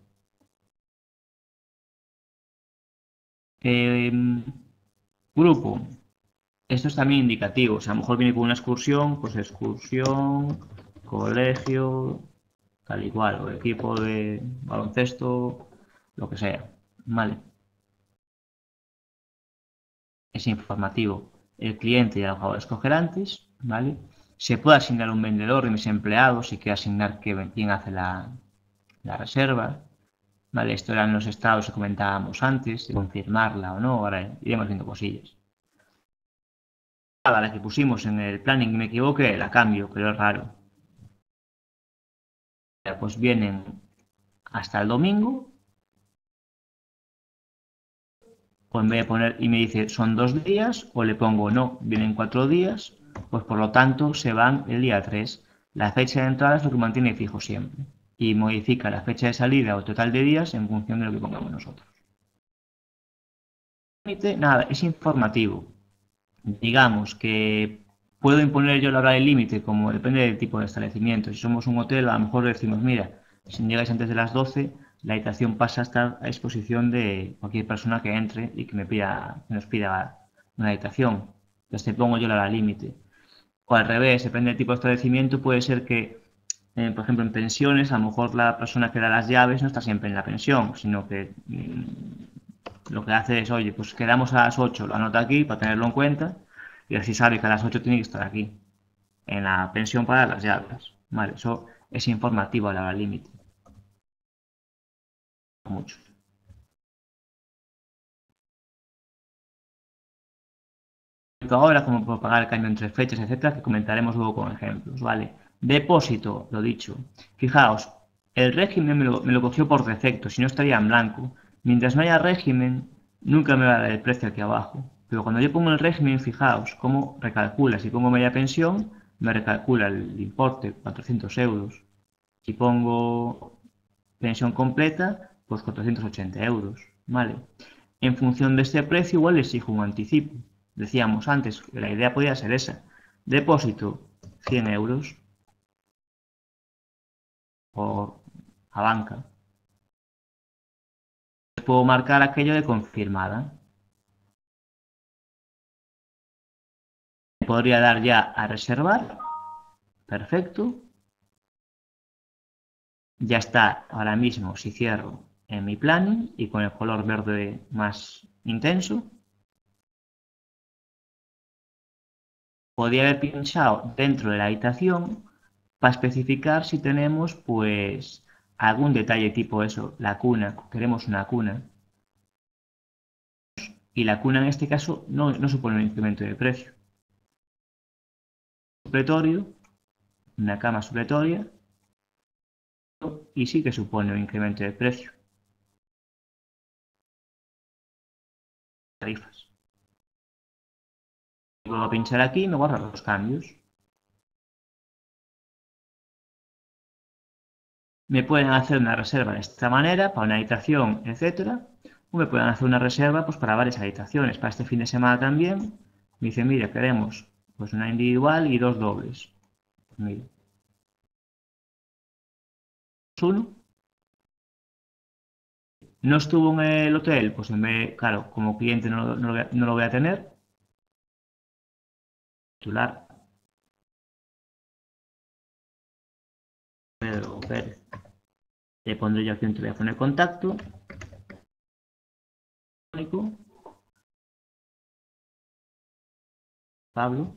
Grupo. Esto es también indicativo. O sea, a lo mejor viene con una excursión, pues excursión, colegio, tal y cual, o equipo de baloncesto, lo que sea. ¿Vale? Es informativo. El cliente ya lo va a escoger antes, ¿vale? Se puede asignar un vendedor de mis empleados si quiere asignar quién hace la reserva. ¿Vale? Esto eran los estados que comentábamos antes, de confirmarla o no. Ahora iremos viendo cosillas. La que pusimos en el planning, me equivoqué, la cambio, pero es raro. Pues vienen hasta el domingo, pues en vez de poner y me dice son 2 días, o le pongo no, vienen 4 días, pues por lo tanto se van el día 3. La fecha de entrada es lo que mantiene fijo siempre y modifica la fecha de salida o total de días en función de lo que pongamos nosotros. Nada, es informativo. Digamos que puedo imponer yo la hora del límite, como depende del tipo de establecimiento. Si somos un hotel, a lo mejor decimos, mira, si llegáis antes de las 12, la habitación pasa a estar a disposición de cualquier persona que entre y que nos pida una habitación. Entonces te pongo yo la hora límite. O al revés, depende del tipo de establecimiento, puede ser que, por ejemplo, en pensiones, a lo mejor la persona que da las llaves no está siempre en la pensión, sino que lo que hace es, oye, pues quedamos a las 8, lo anota aquí para tenerlo en cuenta y así sabe que a las 8 tiene que estar aquí, en la pensión para las llaves. Vale, eso es informativo a la hora límite. mucho. Ahora, como puedo pagar el cambio entre fechas, etcétera, que comentaremos luego con ejemplos, ¿vale? Depósito, lo dicho. Fijaos, el régimen me lo cogió por defecto, si no estaría en blanco. Mientras no haya régimen, nunca me va a dar el precio aquí abajo. Pero cuando yo pongo el régimen, fijaos cómo recalcula. Si pongo media pensión, me recalcula el importe, 400 euros. Si pongo pensión completa, pues 480 euros, ¿vale? En función de este precio, igual le exijo un anticipo. Decíamos antes que la idea podía ser esa. Depósito 100 euros por a banca. Puedo marcar aquello de confirmada. Podría dar ya a reservar. Perfecto. Ya está ahora mismo, si cierro en mi planning y con el color verde más intenso. Podría haber pinchado dentro de la habitación para especificar si tenemos pues algún detalle tipo eso, la cuna, queremos una cuna. Y la cuna en este caso no supone un incremento de precio. Supletorio, una cama supletoria, y sí que supone un incremento de precio. Tarifas. Vuelvo a pinchar aquí y me guarda los cambios. Me pueden hacer una reserva de esta manera, para una habitación, etcétera. O me pueden hacer una reserva pues, para varias habitaciones. Para este fin de semana también. Me dicen, mire, queremos pues, una individual y dos dobles. Pues, mire, uno. No estuvo en el hotel, pues en vez, claro, como cliente no lo voy a tener. Titular Pedro Pérez. Le pondré yo aquí un teléfono de contacto. Pablo.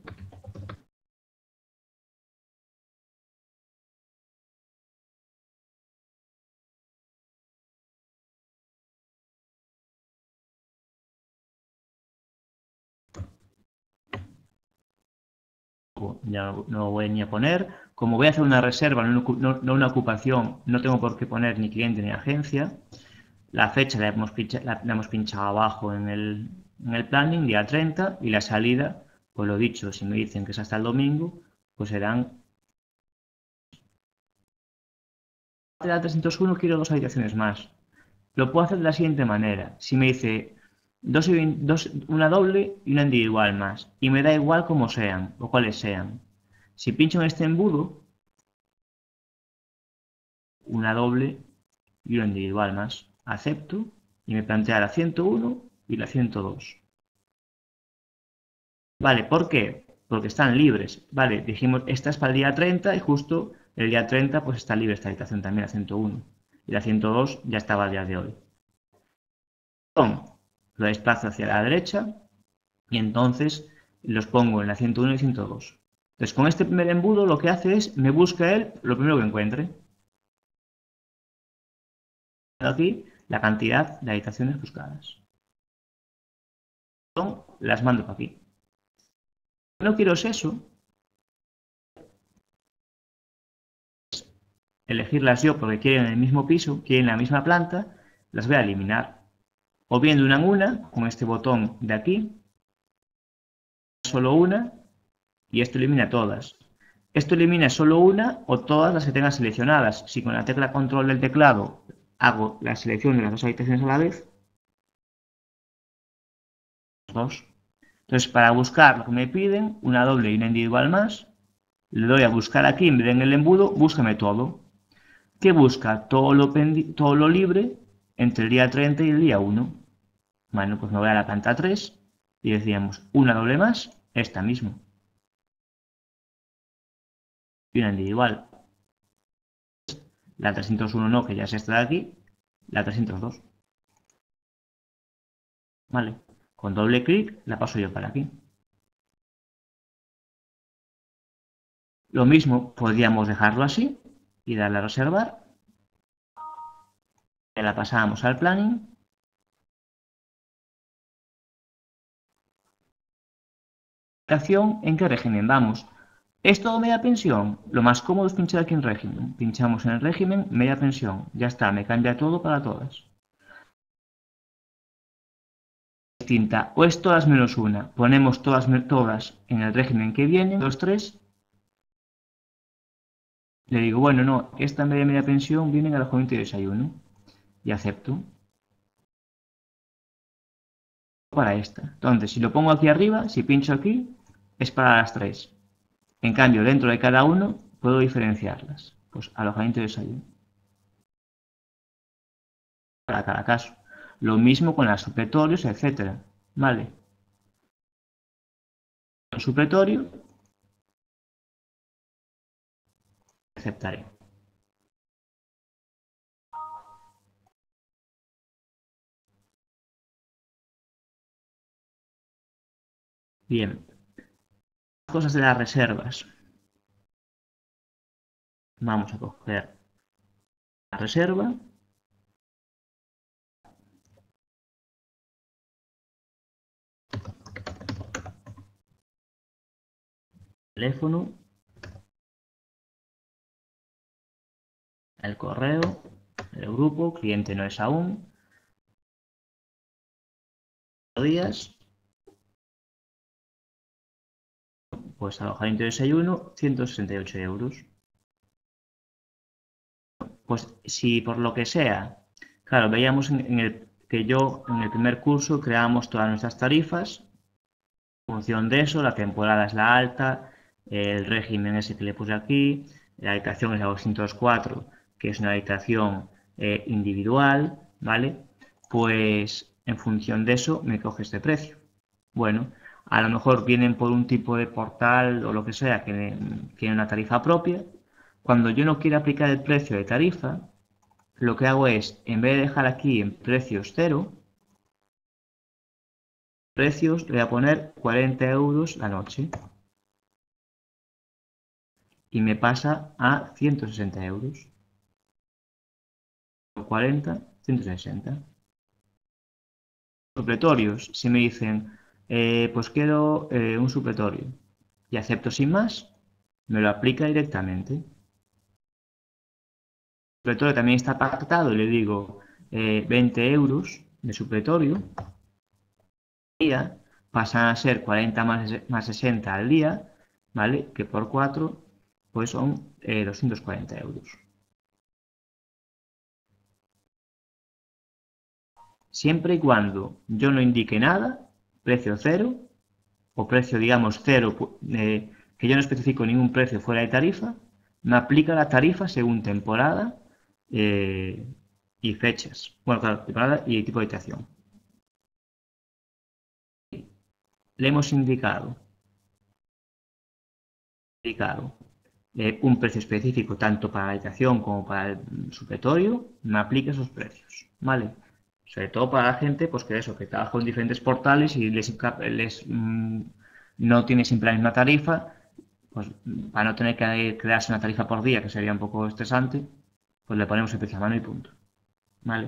Ya no lo voy ni a poner. Como voy a hacer una reserva, no una ocupación, no tengo por qué poner ni cliente ni agencia. La fecha la hemos pinchado abajo en el planning, día 30, y la salida, pues lo dicho, si me dicen que es hasta el domingo, pues serán... De la 301 quiero dos habitaciones más. Lo puedo hacer de la siguiente manera. Si me dice una doble y una individual más, y me da igual cómo sean o cuáles sean. Si pincho en este embudo, una doble y una individual más, acepto y me plantea la 101 y la 102. Vale, ¿por qué? Porque están libres. Vale, dijimos, esta es para el día 30 y justo el día 30 pues está libre esta habitación también, la 101. Y la 102 ya estaba al día de hoy. Lo desplazo hacia la derecha y entonces los pongo en la 101 y 102. Entonces con este primer embudo lo que hace es, me busca él lo primero que encuentre. Aquí la cantidad de habitaciones buscadas. Las mando para aquí. No quiero es eso, elegirlas yo porque quieren el mismo piso, quieren la misma planta, las voy a eliminar. O bien de una en una, con este botón de aquí, solo una, y esto elimina todas. Esto elimina solo una o todas las que tengan seleccionadas. Si con la tecla control del teclado hago la selección de las dos habitaciones a la vez, dos. Entonces, para buscar lo que me piden, una doble y una individual más, le doy a buscar aquí, en vez de en el embudo, búscame todo. ¿Qué busca? Todo lo libre entre el día 30 y el día 1. Bueno, pues me voy a la planta 3 y decíamos una doble más, esta misma. Y una individual. La 301 no, que ya es esta de aquí. La 302. Vale. Con doble clic la paso yo para aquí. Lo mismo podríamos dejarlo así y darle a reservar. La pasamos al planning. ¿En qué régimen vamos? ¿Es todo media pensión? Lo más cómodo es pinchar aquí en régimen. Pinchamos en el régimen media pensión. Ya está, me cambia todo para todas. Distinta, o es todas menos una. Ponemos todas en el régimen que vienen, los tres. Le digo, bueno, no, esta media pensión viene en alojamiento y desayuno. Y acepto para esta. Entonces, si lo pongo aquí arriba, si pincho aquí, es para las tres. En cambio, dentro de cada uno, puedo diferenciarlas. Pues alojamiento y desayuno. Para cada caso. Lo mismo con los supletorios, etcétera. ¿Vale? El supletorio, aceptaré. Bien. Cosas de las reservas. Vamos a coger la reserva. Teléfono. El correo. El grupo. Cliente no es aún. Días. Pues alojamiento y desayuno, 168 euros. Pues si por lo que sea, claro, veíamos que yo en el primer curso creábamos todas nuestras tarifas. En función de eso, la temporada es la alta, el régimen ese que le puse aquí, la habitación es la 204, que es una habitación individual, ¿vale? Pues en función de eso me coge este precio. Bueno, a lo mejor vienen por un tipo de portal o lo que sea que tiene una tarifa propia. Cuando yo no quiero aplicar el precio de tarifa, lo que hago es, en vez de dejar aquí en precios cero, precios le voy a poner 40 euros la noche y me pasa a 160 euros. 40, 160. Supletorios, si me dicen, pues quiero un supletorio y acepto sin más, me lo aplica directamente. El supletorio también está pactado, le digo 20 euros de supletorio, día, pasan a ser 40 más 60 al día, ¿vale? Que por 4, pues son 240 euros. Siempre y cuando yo no indique nada, precio cero, o precio, digamos, cero, que yo no especifico ningún precio fuera de tarifa, me aplica la tarifa según temporada y fechas. Bueno, claro, temporada y tipo de habitación. Le hemos indicado un precio específico tanto para la habitación como para el supletorio, me aplica esos precios, ¿vale? Sobre todo para la gente, pues que eso, que trabaja en diferentes portales y no tiene siempre la misma tarifa, pues para no tener que crearse una tarifa por día, que sería un poco estresante, pues le ponemos el precio a mano y punto, ¿vale?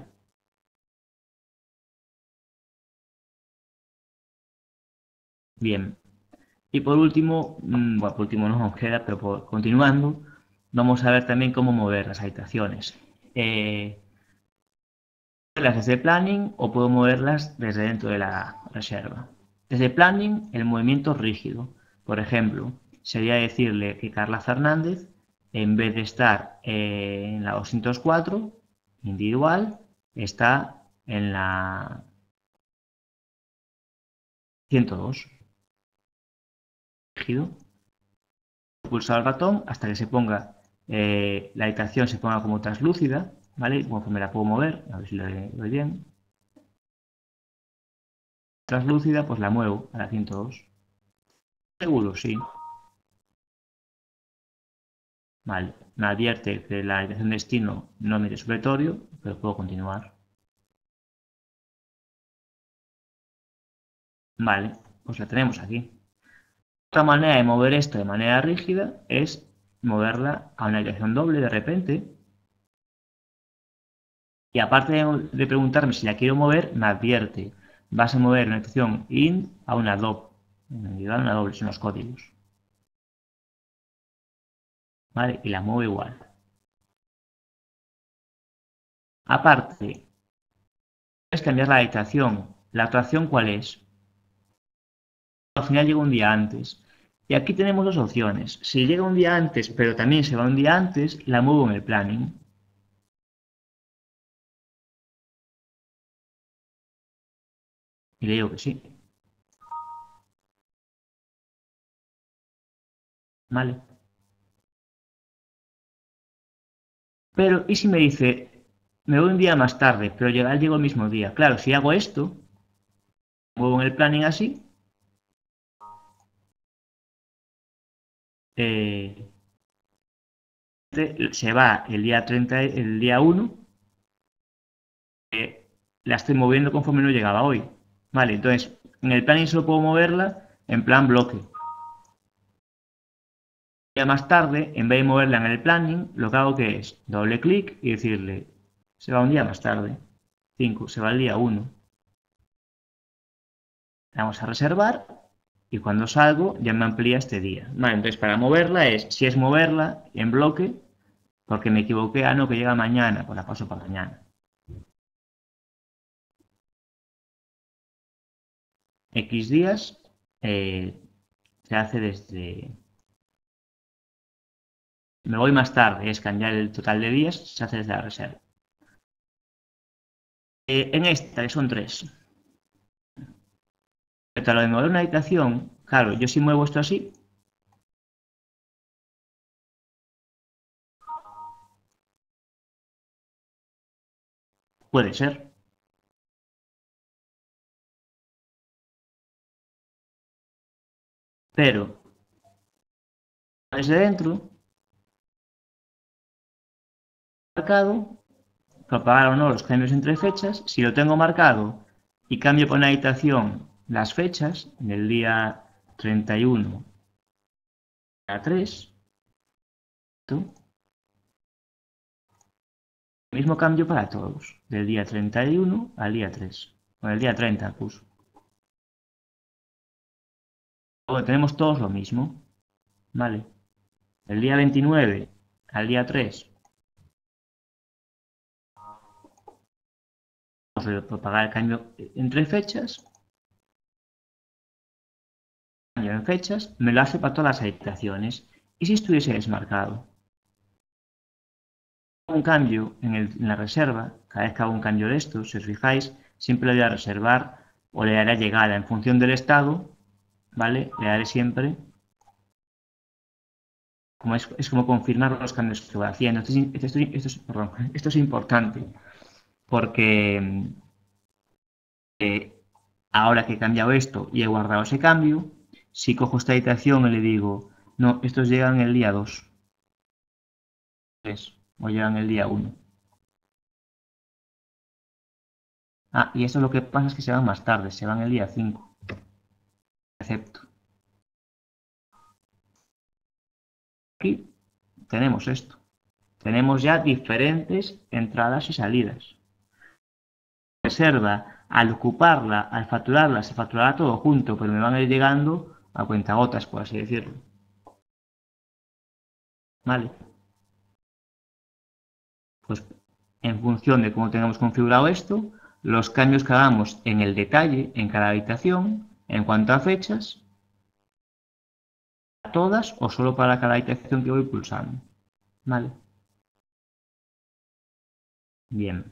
Bien. Y por último, bueno, por último no nos queda, pero continuando, vamos a ver también cómo mover las habitaciones. Moverlas desde planning o puedo moverlas desde dentro de la reserva. Desde planning, el movimiento rígido. Por ejemplo, sería decirle que Carla Fernández, en vez de estar en la 204 individual, está en la 102 rígido. Pulsar el ratón hasta que se ponga, la habitación se ponga como translúcida, ¿vale? Bueno, pues me la puedo mover, a ver si lo doy bien. Translúcida, pues la muevo a la 102. Seguro, sí. Vale, me advierte que la dirección de destino no me supletorio, pero puedo continuar. Vale, pues la tenemos aquí. Otra manera de mover esto de manera rígida es moverla a una dirección doble de repente. Y aparte de preguntarme si la quiero mover, me advierte, vas a mover una excepción int a una doble. En realidad una doble son los códigos. ¿Vale? Y la muevo igual. Aparte, puedes cambiar la datación. ¿La actuación cuál es? Al final llega un día antes. Y aquí tenemos dos opciones. Si llega un día antes, pero también se va un día antes, la muevo en el planning. Y le digo que sí. ¿Vale? Pero, ¿y si me dice, me voy un día más tarde, pero llego el mismo día? Claro, si hago esto, muevo en el planning así, eh, se va el día 30, el día 1, la estoy moviendo conforme no llegaba hoy. Vale, entonces, en el planning solo puedo moverla en plan bloque. Ya más tarde, en vez de moverla en el planning, lo que hago que es doble clic y decirle, se va un día más tarde. 5, se va el día 1. Vamos a reservar y cuando salgo ya me amplía este día. Vale, entonces para moverla si es moverla en bloque, porque me equivoqué, no, que llega mañana, pues la paso para mañana. X días se hace desde... Me voy más tarde, es cambiar el total de días, se hace desde la reserva. En esta, que son 3. Respecto a lo de mover una habitación, claro, yo si muevo esto así, puede ser. Pero desde dentro, marcado, propagar o no los cambios entre fechas, si lo tengo marcado y cambio con la habitación las fechas, en el día 31 a 3, mismo cambio para todos, del día 31 al día 3, o el día 30 puso. Luego tenemos todos lo mismo, ¿vale? El día 29 al día 3, vamos a propagar el cambio entre fechas, cambio en fechas, me lo hace para todas las habitaciones. ¿Y si estuviese desmarcado? Un cambio en la reserva, cada vez que hago un cambio de estos, si os fijáis, siempre le voy a reservar o le daré llegada en función del estado, ¿vale? Le daré siempre, como es como confirmar los cambios que voy haciendo. Esto es importante, porque ahora que he cambiado esto y he guardado ese cambio, si cojo esta habitación y le digo, no, estos llegan el día 2, 3, o llegan el día 1. Ah, y esto lo que pasa es que se van más tarde, se van el día 5. Acepto. Aquí tenemos esto. Tenemos ya diferentes entradas y salidas. Reserva, al ocuparla, al facturarla, se facturará todo junto, pero me van a ir llegando a cuentagotas, por así decirlo. ¿Vale? Pues en función de cómo tengamos configurado esto, los cambios que hagamos en el detalle, en cada habitación, en cuanto a fechas, a todas o solo para cada habitación que voy pulsando. ¿Vale? Bien.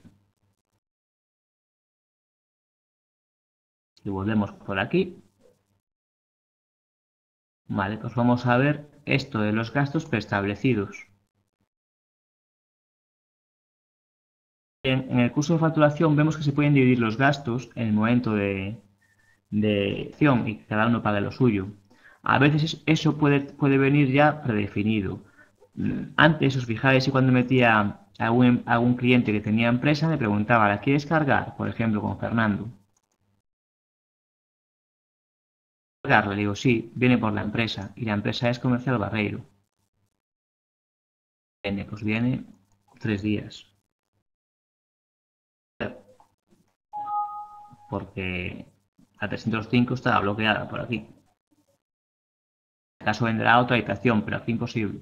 Si volvemos por aquí, vale, pues vamos a ver esto de los gastos preestablecidos. En el curso de facturación vemos que se pueden dividir los gastos en el momento de acción y que cada uno pague lo suyo. A veces eso puede venir ya predefinido. Antes, os fijáis, y cuando metía a algún cliente que tenía empresa, me preguntaba, ¿la quieres cargar? Por ejemplo, con Fernando. Le digo, sí, viene por la empresa y la empresa es Comercial Barreiro. Viene, pues viene 3 días. porque la 305 está bloqueada por aquí. En caso vendrá a otra habitación, pero aquí imposible.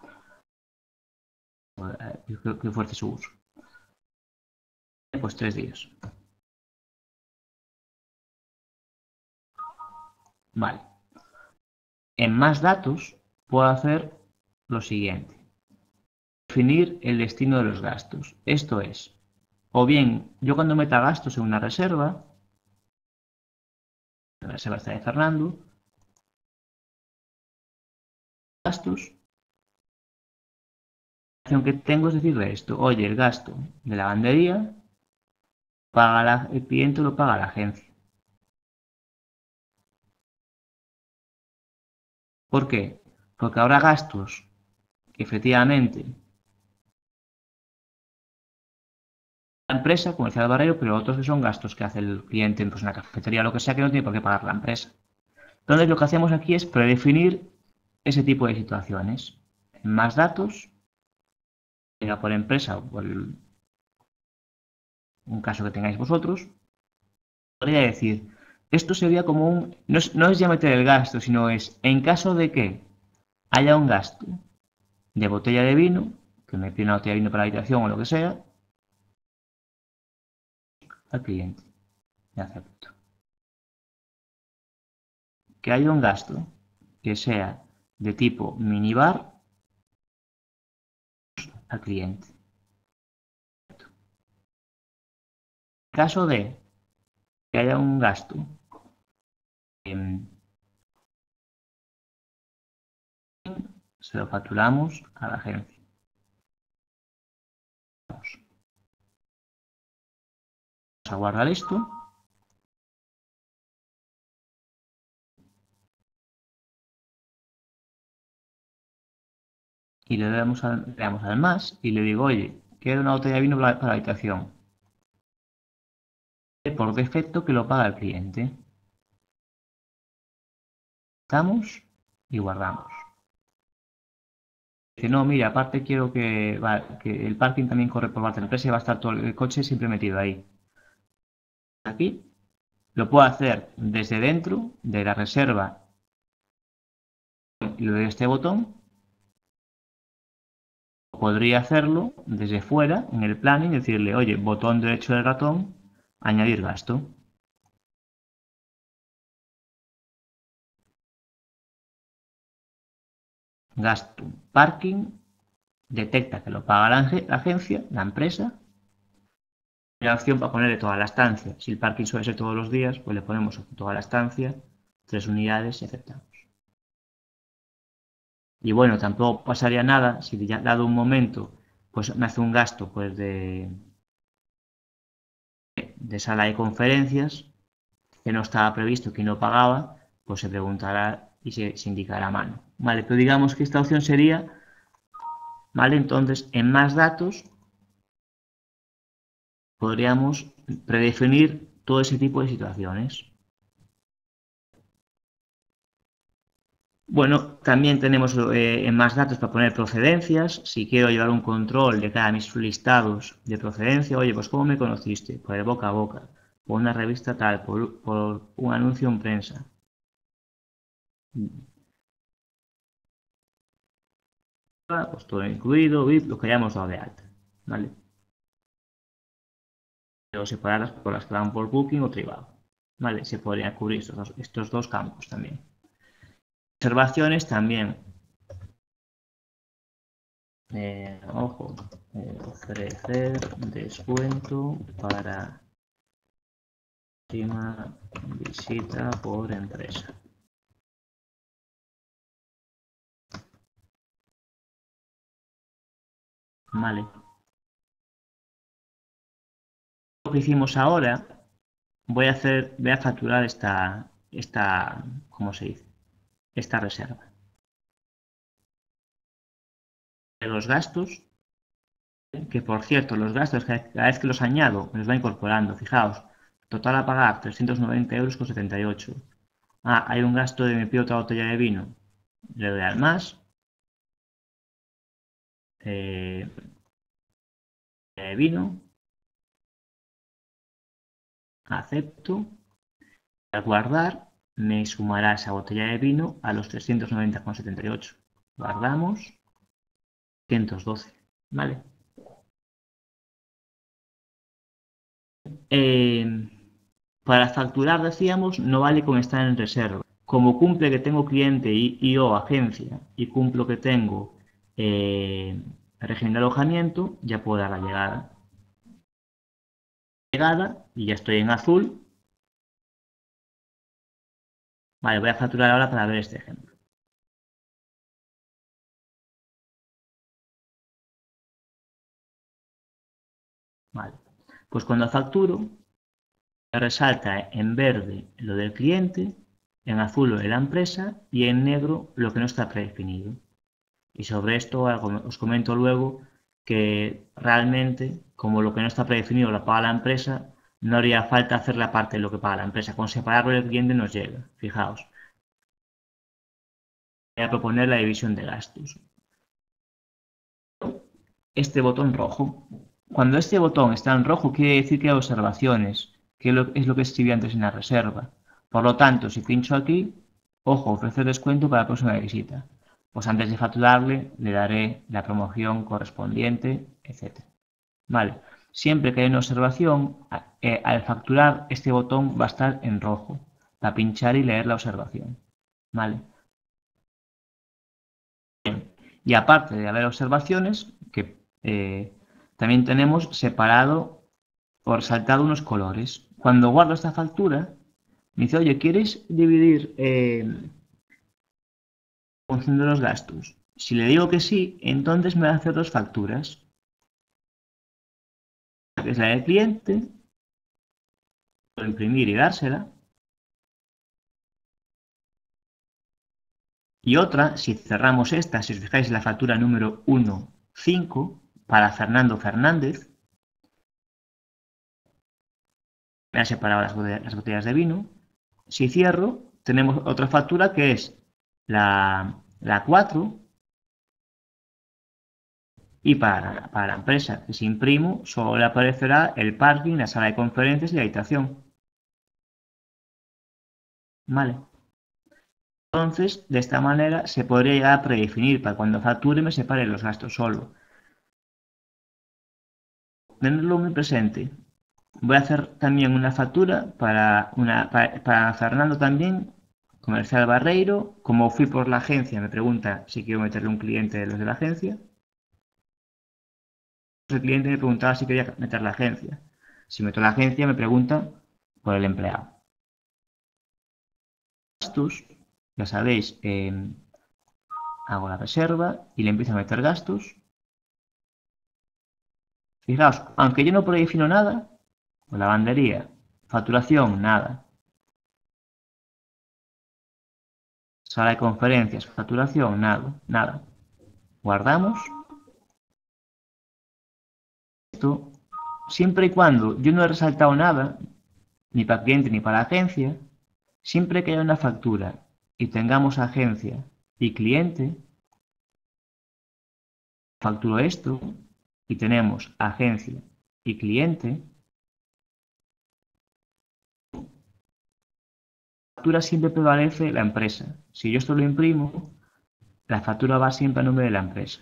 Que fuerce su uso. Pues 3 días. Vale. En más datos puedo hacer lo siguiente. Definir el destino de los gastos. Esto es, o bien yo cuando meta gastos en una reserva, la reserva está de Fernando, gastos, la acción que tengo es decirle esto, oye, el gasto de la lavandería, el cliente lo paga la agencia. ¿Por qué? Porque habrá gastos que efectivamente la empresa, como decía el barrero, pero otros que son gastos que hace el cliente en pues, una cafetería o lo que sea que no tiene por qué pagar la empresa. Entonces lo que hacemos aquí es predefinir ese tipo de situaciones. En más datos, sea por empresa o por un caso que tengáis vosotros, podría decir, esto sería como un, no es ya meter el gasto, sino es en caso de que haya un gasto de botella de vino, que me pide una botella de vino para la habitación o lo que sea, al cliente, le acepto. Que haya un gasto que sea de tipo minibar al cliente. En caso de que haya un gasto se lo facturamos a la agencia. Vamos a guardar esto. Y le damos al más y le digo, oye, quiero una botella de vino para la habitación. Por defecto que lo paga el cliente. Estamos y guardamos. Dice, no, mira, aparte quiero que el parking también corre por parte de la empresa y va a estar todo el coche siempre metido ahí. Aquí lo puedo hacer desde dentro de la reserva y le doy a este botón. Podría hacerlo desde fuera en el planning y decirle, oye, botón derecho del ratón, añadir gasto. Gasto parking, detecta que lo paga la agencia, la empresa. Hay la opción para ponerle toda la estancia. Si el parking suele ser todos los días, pues le ponemos toda la estancia, 3 unidades y aceptamos. Y bueno, tampoco pasaría nada si ya dado un momento, pues me hace un gasto pues de sala de conferencias que no estaba previsto, que no pagaba, pues se preguntará y se indicará a mano. Vale, pero digamos que esta opción sería, vale, entonces en más datos podríamos predefinir todo ese tipo de situaciones. Bueno, también tenemos en más datos para poner procedencias. Si quiero llevar un control de cada mis listados de procedencia, oye, pues ¿cómo me conociste? Por el boca a boca, por una revista tal, por un anuncio en prensa. Pues todo incluido, VIP, lo que hayamos dado de alta, ¿vale? Pero separadas por las que van por booking o privado, ¿vale? Se podrían cubrir estos dos campos también. Observaciones también. Ojo, ofrecer descuento para última visita por empresa. Vale. Lo que hicimos ahora, voy a facturar ¿cómo se dice? Esta reserva. De los gastos, que por cierto, los gastos cada vez que los añado, me los va incorporando. Fijaos, total a pagar 390 euros con 78. Ah, hay un gasto de me pido otra botella de vino. Le doy al más. De vino. acepto. Al guardar, me sumará esa botella de vino a los 390,78. Guardamos. 112, ¿vale? Para facturar, decíamos, no vale con estar en reserva. Como cumple que tengo cliente y o agencia y cumplo que tengo régimen de alojamiento, ya puedo dar la llegada. Llegada y ya estoy en azul. Vale, voy a facturar ahora para ver este ejemplo. Vale, pues cuando facturo, me resalta en verde lo del cliente, en azul lo de la empresa y en negro lo que no está predefinido. Y sobre esto os comento luego que realmente, como lo que no está predefinido lo paga la empresa, no haría falta hacer la parte de lo que paga la empresa. Con separarlo del cliente nos llega. Fijaos. Voy a proponer la división de gastos. Este botón rojo. Cuando este botón está en rojo quiere decir que hay observaciones, que es lo que escribí antes en la reserva. Por lo tanto, si pincho aquí, ojo, ofrecer descuento para la próxima visita. Pues antes de facturarle, le daré la promoción correspondiente, etc. Vale, siempre que hay una observación, al facturar este botón va a estar en rojo, para pinchar y leer la observación. Vale. Bien. Y aparte de haber observaciones, que también tenemos separado o resaltado unos colores. Cuando guardo esta factura, me dice, oye, ¿quieres dividir en función de los gastos? Si le digo que sí, entonces me va a hacer dos facturas. Que es la del cliente, puedo imprimir y dársela. Y otra, si cerramos esta, si os fijáis, la factura número 1.5 para Fernando Fernández. Me ha separado las botellas de vino. Si cierro, tenemos otra factura que es la 4 y para la empresa que si imprimo solo le aparecerá el parking, la sala de conferencias y la habitación. ¿Vale? Entonces, de esta manera se podría llegar a predefinir para cuando facture me separe los gastos solo. Tenerlo muy presente. Voy a hacer también una factura para Fernando también, Comercial Barreiro. Como fui por la agencia, me pregunta si quiero meterle un cliente de los de la agencia. El cliente me preguntaba si quería meter la agencia. Si meto la agencia, me pregunta por el empleado. Gastos, ya sabéis, hago la reserva y le empiezo a meter gastos. Fijaos, aunque yo no predefino nada, pues lavandería, facturación, nada. Sala de conferencias, facturación, nada. Guardamos. Esto, siempre y cuando yo no he resaltado nada, ni para cliente ni para agencia, siempre que haya una factura y tengamos agencia y cliente, facturo esto y tenemos agencia y cliente, la factura siempre prevalece la empresa. Si yo esto lo imprimo, la factura va siempre a nombre de la empresa.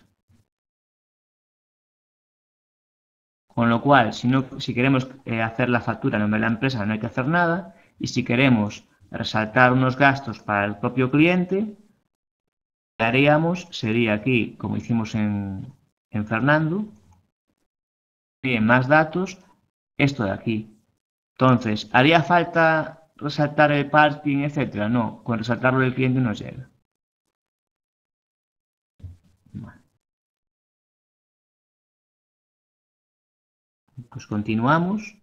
Con lo cual, si queremos hacer la factura a nombre de la empresa, no hay que hacer nada. Y si queremos resaltar unos gastos para el propio cliente, lo que haríamos sería aquí, como hicimos en Fernando, y en más datos, esto de aquí. Entonces, ¿haría falta resaltar el parking, etcétera? No, con resaltarlo del cliente nos llega. Vale. Pues continuamos.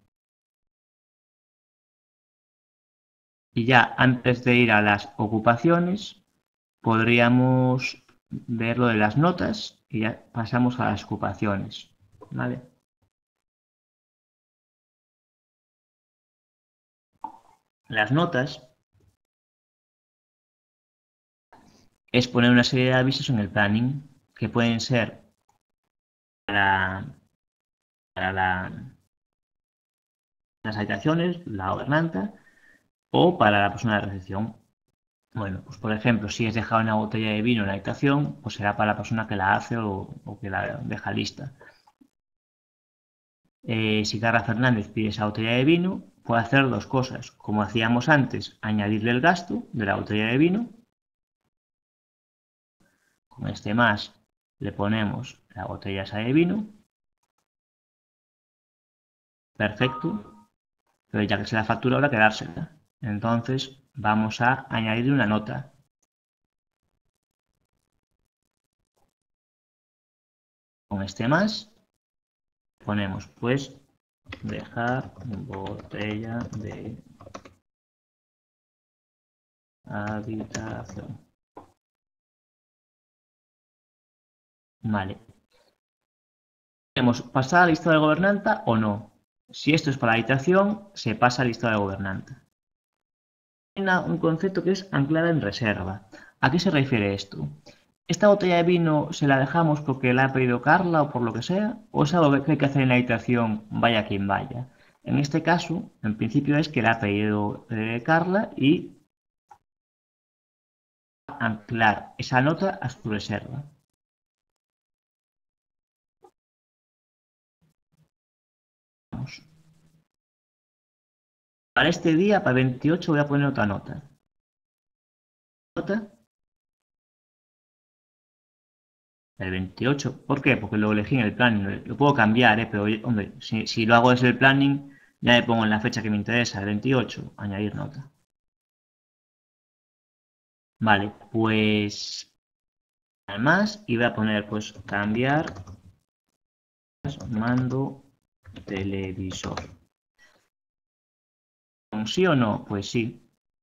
Y ya antes de ir a las ocupaciones, podríamos ver lo de las notas y ya pasamos a las ocupaciones. ¿Vale? Las notas es poner una serie de avisos en el planning que pueden ser para la las habitaciones, la gobernanta, o para la persona de recepción. Bueno, pues por ejemplo, si es dejar una botella de vino en la habitación, pues será para la persona que la hace o que la deja lista. Si Carla Fernández pide esa botella de vino, puede hacer dos cosas. Como hacíamos antes, añadirle el gasto de la botella de vino. Con este más le ponemos la botella esa de vino. Perfecto. Pero ya que se la factura, habrá que dársela. Entonces vamos a añadir una nota. Con este más ponemos pues dejar botella de habitación. Vale. ¿Queremos pasar a la lista de gobernanta o no? Si esto es para la habitación, se pasa a la lista de gobernanta. Hay un concepto que es anclada en reserva. ¿A qué se refiere esto? ¿Esta botella de vino se la dejamos porque la ha pedido Carla o por lo que sea? ¿O es algo que hay que hacer en la habitación, vaya quien vaya? En este caso, en principio es que la ha pedido Carla y anclar esa nota a su reserva. Vamos. Para este día, para 28, voy a poner otra nota. Nota el 28. ¿Por qué? Porque lo elegí en el planning. Lo puedo cambiar, pero hombre, si lo hago desde el planning, ya le pongo en la fecha que me interesa, el 28, añadir nota. Vale, pues además, y voy a poner pues cambiar mando televisor. ¿Sí o no? Pues sí,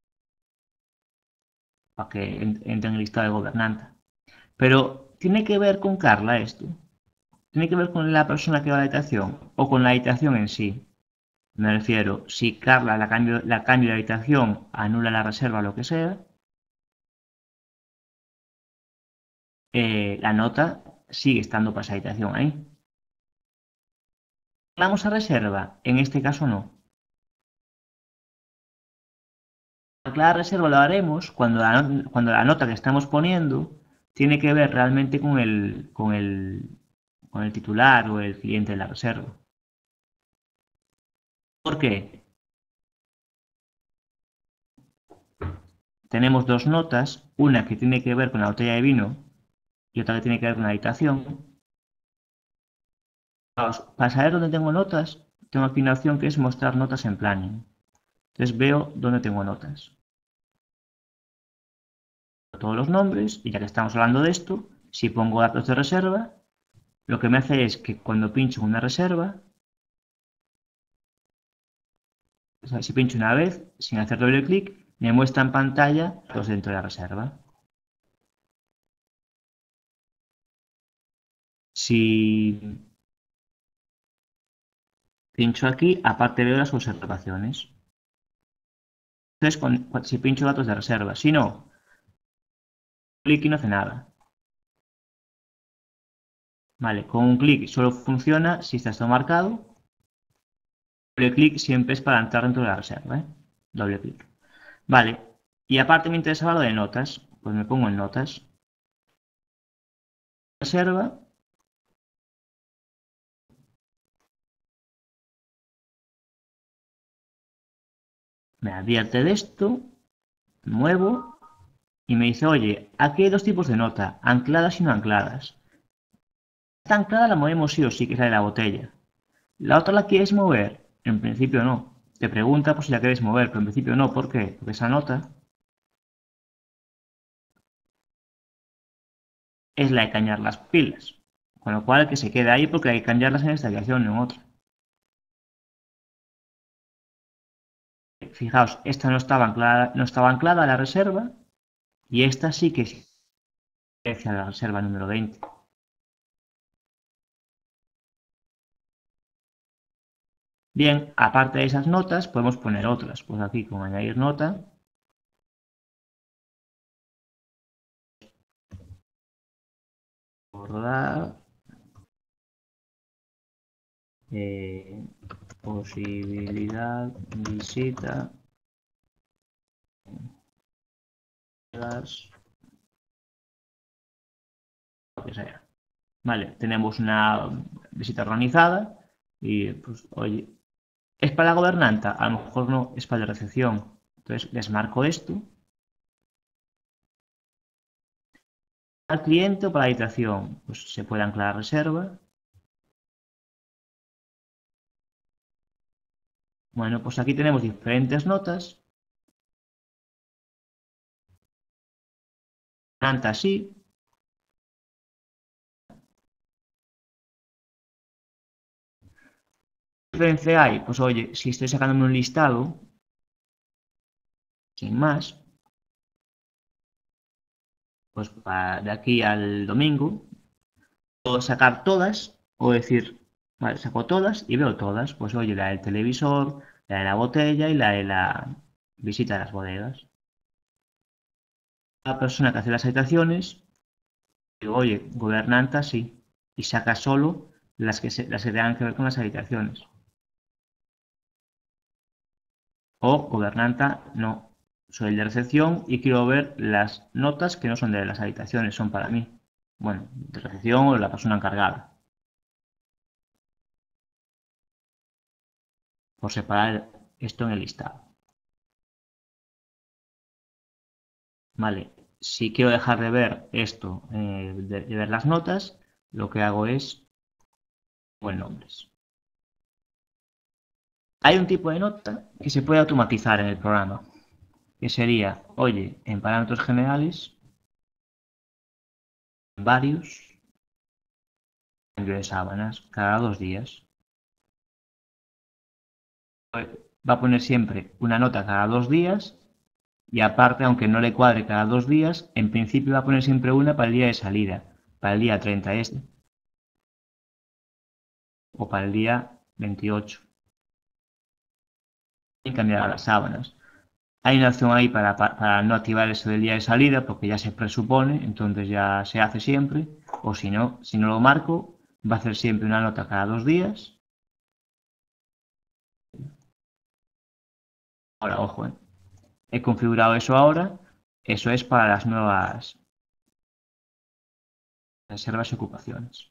para que entre en el listado de gobernanta. Pero, ¿tiene que ver con Carla esto? ¿Tiene que ver con la persona que va a la habitación o con la habitación en sí? Me refiero, si Carla la cambio de habitación, anula la reserva o lo que sea, la nota sigue estando para esa habitación ahí. ¿Vamos a reserva? En este caso no. La reserva lo haremos cuando la nota que estamos poniendo tiene que ver realmente con el titular o el cliente de la reserva. ¿Por qué? Tenemos dos notas, una que tiene que ver con la botella de vino y otra que tiene que ver con la habitación. Para saber dónde tengo notas, tengo aquí una opción que es mostrar notas en planning. Entonces veo dónde tengo notas. Todos los nombres, y ya que estamos hablando de esto, si pongo datos de reserva, lo que me hace es que cuando pincho en una reserva, o sea, si pincho una vez, sin hacer doble clic, me muestra en pantalla los dentro de la reserva. Si pincho aquí, aparte veo las observaciones. Entonces, si pincho datos de reserva, si no, clic y no hace nada. Vale, con un clic solo funciona si está esto marcado. Doble clic siempre es para entrar dentro de la reserva, ¿eh? Doble clic. Vale, y aparte me interesa lo de notas. Pues me pongo en notas. Reserva. Me advierte de esto. Muevo. Y me dice, oye, aquí hay dos tipos de nota, ancladas y no ancladas. Esta anclada la movemos sí o sí, que es la de la botella. ¿La otra la quieres mover? En principio no. Te pregunta pues, si la quieres mover, pero en principio no. ¿Por qué? Porque esa nota es la de cañar las pilas. Con lo cual que se quede ahí porque hay que cambiarlas en esta habitación, no en otra. Fijaos, esta no estaba anclada a la reserva y esta sí que es a la reserva número 20. Bien, aparte de esas notas, podemos poner otras. Pues aquí con añadir nota, recordar, posibilidad visita lo que sea. Vale, tenemos una visita organizada y pues, oye, ¿es para la gobernanta? A lo mejor no, es para la recepción. Entonces les marco esto. Al cliente o para la habitación, pues se puede anclar la reserva. Bueno, pues aquí tenemos diferentes notas. Gobernanta sí. ¿Qué diferencia hay? Pues oye, si estoy sacándome un listado, sin más, pues de aquí al domingo, puedo sacar todas o decir, vale, saco todas y veo todas. Pues oye, la del televisor, la de la botella y la de la visita a las bodegas. La persona que hace las habitaciones, digo, oye, gobernanta sí, y saca solo las que tengan que ver con las habitaciones. O gobernanta no, soy el de recepción y quiero ver las notas que no son de las habitaciones, son para mí. Bueno, de recepción o de la persona encargada. Por separar esto en el listado. Vale, si quiero dejar de ver esto, de ver las notas, lo que hago es poner nombres. Hay un tipo de nota que se puede automatizar en el programa, que sería, oye, en parámetros generales, varios, cambio de sábanas cada 2 días. Va a poner siempre una nota cada 2 días y aparte, aunque no le cuadre cada 2 días, en principio va a poner siempre una para el día de salida, para el día 30 este o para el día 28 y cambiar las sábanas. Hay una opción ahí para no activar eso del día de salida porque ya se presupone, entonces ya se hace siempre. O si no lo marco, va a hacer siempre una nota cada 2 días. Ahora, ojo, he configurado eso ahora. Eso es para las nuevas reservas y ocupaciones.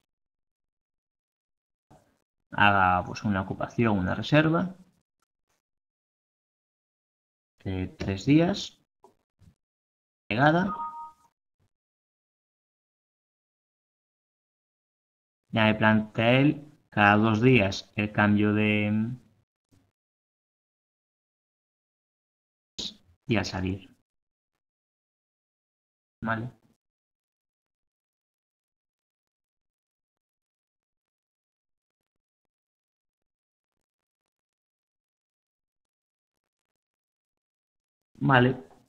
Haga pues una ocupación, una reserva de 3 días, llegada. Ya me plantea él cada 2 días el cambio de y al salir. ¿Vale? Vale.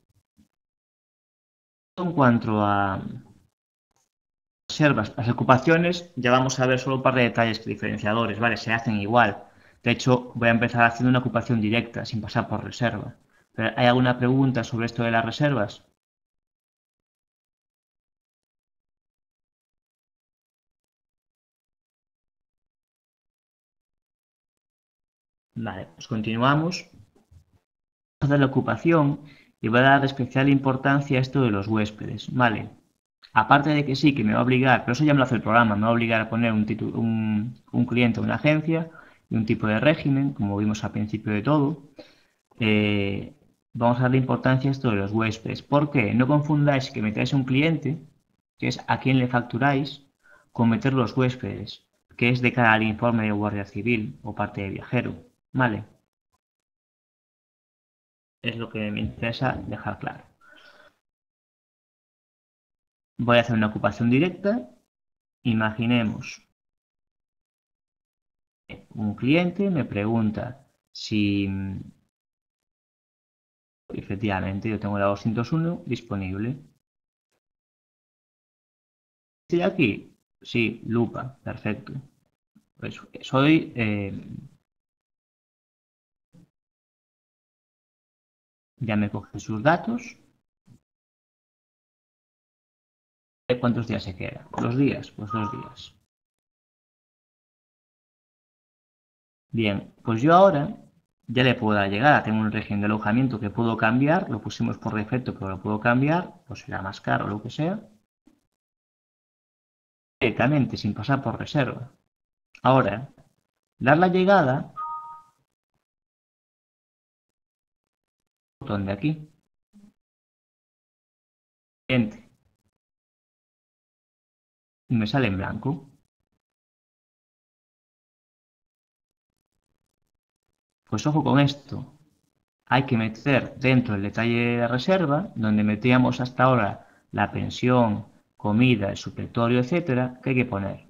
En cuanto a reservas, las ocupaciones, ya vamos a ver solo un par de detalles diferenciadores, ¿vale? Se hacen igual. De hecho, voy a empezar haciendo una ocupación directa, sin pasar por reserva. Pero, ¿hay alguna pregunta sobre esto de las reservas? Vale, pues continuamos. Vamos a hacer la ocupación y voy a dar especial importancia a esto de los huéspedes, ¿vale? Aparte de que sí, que me va a obligar, pero eso ya me lo hace el programa, me va a obligar a poner un cliente o una agencia y un tipo de régimen, como vimos al principio de todo. Vamos a darle importancia a esto de los huéspedes. ¿Por qué? No confundáis que metáis un cliente, que es a quien le facturáis, con meter los huéspedes, que es de cara al informe de guardia civil o parte de viajero. ¿Vale? Es lo que me interesa dejar claro. Voy a hacer una ocupación directa. Imaginemos un cliente me pregunta si efectivamente yo tengo la 201 disponible. ¿Estoy aquí? Sí, lupa, perfecto. Pues soy, ya me coge sus datos. ¿Cuántos días se queda? ¿2 días? Pues 2 días. Bien, pues yo ahora ya le puedo dar llegada. Tengo un régimen de alojamiento que puedo cambiar. Lo pusimos por defecto, pero lo puedo cambiar. Pues será más caro o lo que sea. Directamente, sin pasar por reserva. Ahora, dar la llegada, botón de aquí, cliente, y me sale en blanco. Pues ojo con esto. Hay que meter dentro el detalle de reserva, donde metíamos hasta ahora la pensión, comida, el supletorio, etcétera, que hay que poner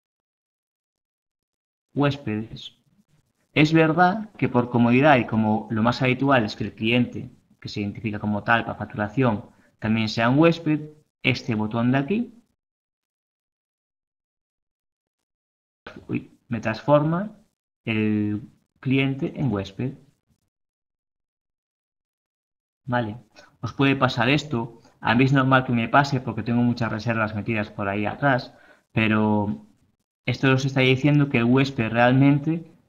huéspedes. Es verdad que por comodidad y como lo más habitual es que el cliente, que se identifica como tal para facturación, también sea un huésped, este botón de aquí me transforma el cliente en huésped. ¿Vale? Os puede pasar esto. A mí es normal que me pase porque tengo muchas reservas metidas por ahí atrás, pero esto os está diciendo que el huésped realmente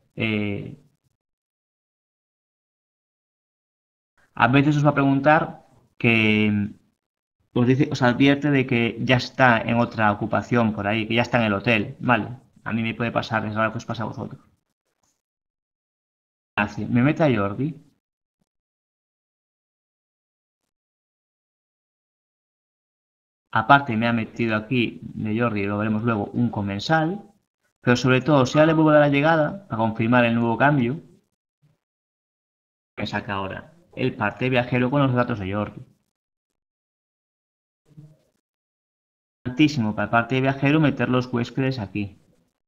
a veces os va a preguntar que os dice, os advierte de que ya está en otra ocupación por ahí, que ya está en el hotel, ¿vale? A mí me puede pasar, es algo que os pasa a vosotros. Me mete a Jordi. Aparte me ha metido aquí de Jordi, lo veremos luego, un comensal. Pero sobre todo, si ahora le vuelvo a dar la llegada para confirmar el nuevo cambio, me saca ahora el parte viajero con los datos de Jordi. Importantísimo para el parte viajero meter los huéspedes aquí.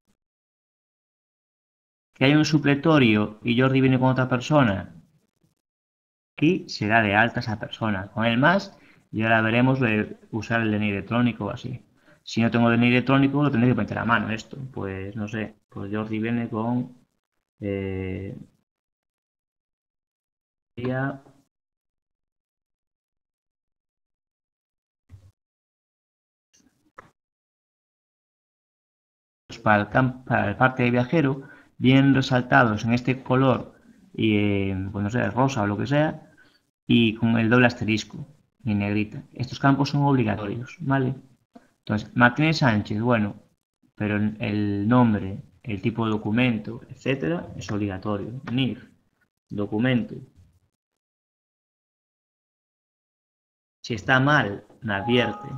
Que hay un supletorio y Jordi viene con otra persona, aquí será de alta esa persona. Con el más, y ahora veremos de usar el DNI electrónico o así. Si no tengo DNI electrónico, lo tendré que meter a mano esto. Pues no sé, pues Jordi viene con ya pues para el parte de viajero, bien resaltados en este color, y pues no sé, rosa o lo que sea, y con el doble asterisco en negrita. Estos campos son obligatorios, ¿vale? Entonces, Martínez Sánchez, bueno, pero el nombre, el tipo de documento, etcétera, es obligatorio. NIF, documento. Si está mal, me advierte.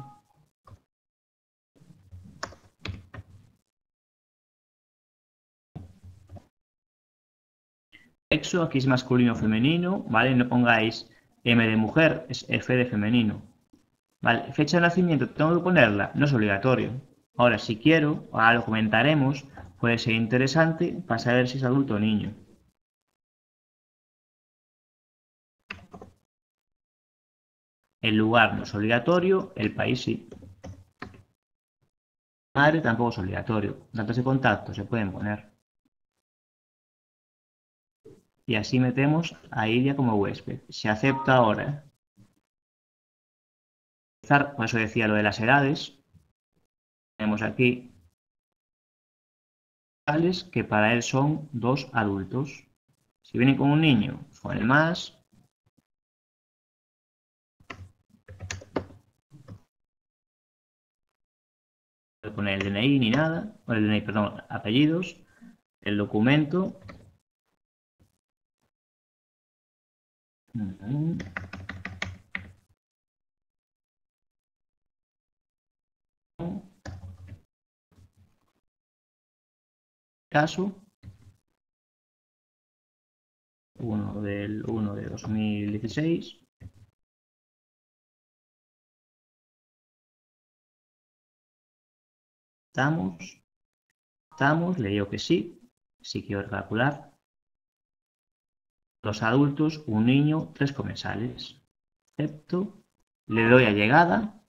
Sexo, aquí es masculino o femenino, ¿vale? No pongáis M de mujer, es F de femenino. Vale, fecha de nacimiento, tengo que ponerla, no es obligatorio. Ahora, si quiero, ahora lo comentaremos, puede ser interesante para saber si es adulto o niño. El lugar no es obligatorio, el país sí. Madre tampoco es obligatorio. Datos de contacto se pueden poner. Y así metemos a Iria como huésped. Se acepta ahora. Por eso decía lo de las edades. Tenemos aquí que para él son 2 adultos. Si vienen con un niño, con el más. No poner el DNI ni nada. O el DNI, perdón, apellidos. El documento. Caso 1 del 1 de 2016. Estamos, le digo que sí, si quiero calcular. Dos adultos, un niño, 3 comensales. Acepto, le doy a llegada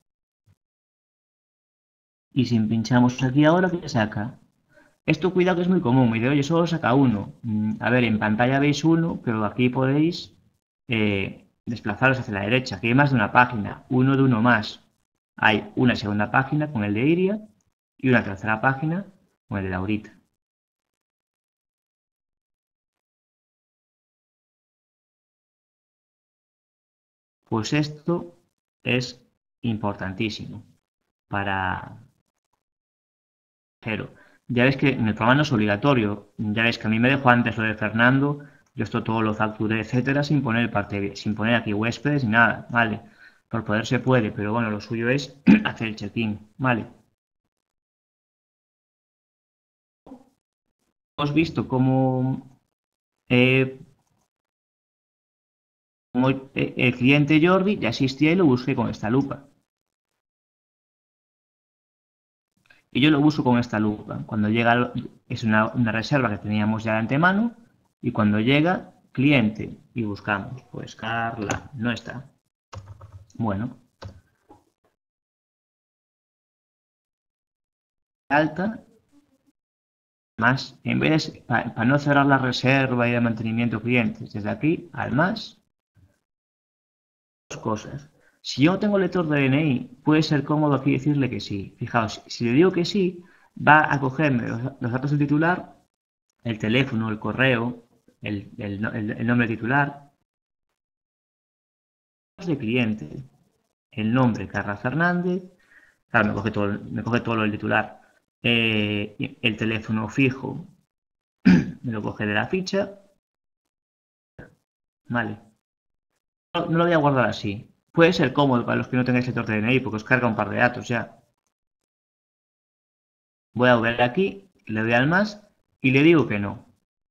y si pinchamos aquí ahora, ¿qué saca? Esto cuidado que es muy común, me dice, oye, solo saca uno. A ver, en pantalla veis uno, pero aquí podéis desplazaros hacia la derecha, que hay más de una página, uno de uno más. Hay una segunda página con el de Iria y una tercera página con el de Laurita. Pues esto es importantísimo para... Pero ya ves que en el programa no es obligatorio. Ya ves que a mí me dejó antes lo de Fernando. Yo esto todo lo facturé, etcétera, sin poner sin poner aquí huéspedes ni nada, ¿vale? Por poder se puede, pero bueno, lo suyo es hacer el check-in, ¿vale? Hemos visto eh, cómo el cliente Jordi ya existía y lo busqué con esta lupa. Y yo lo busco con esta lupa. Cuando llega, es una reserva que teníamos ya de antemano, y cuando llega, cliente, y buscamos, pues Carla, no está. Bueno, alta, más, en vez de, para no cerrar la reserva y de mantenimiento clientes, desde aquí al más, dos cosas. Si yo no tengo lector de DNI, puede ser cómodo aquí decirle que sí. Fijaos, si le digo que sí, va a cogerme los datos del titular, el teléfono, el correo, el nombre titular, de cliente, el nombre Carla Fernández, claro, me coge todo lo del titular, el teléfono fijo, me lo coge de la ficha, vale. No lo voy a guardar así. Puede ser cómodo para los que no tengáis sector de DNI porque os carga un par de datos ya. Voy a volver aquí, le doy al más y le digo que no.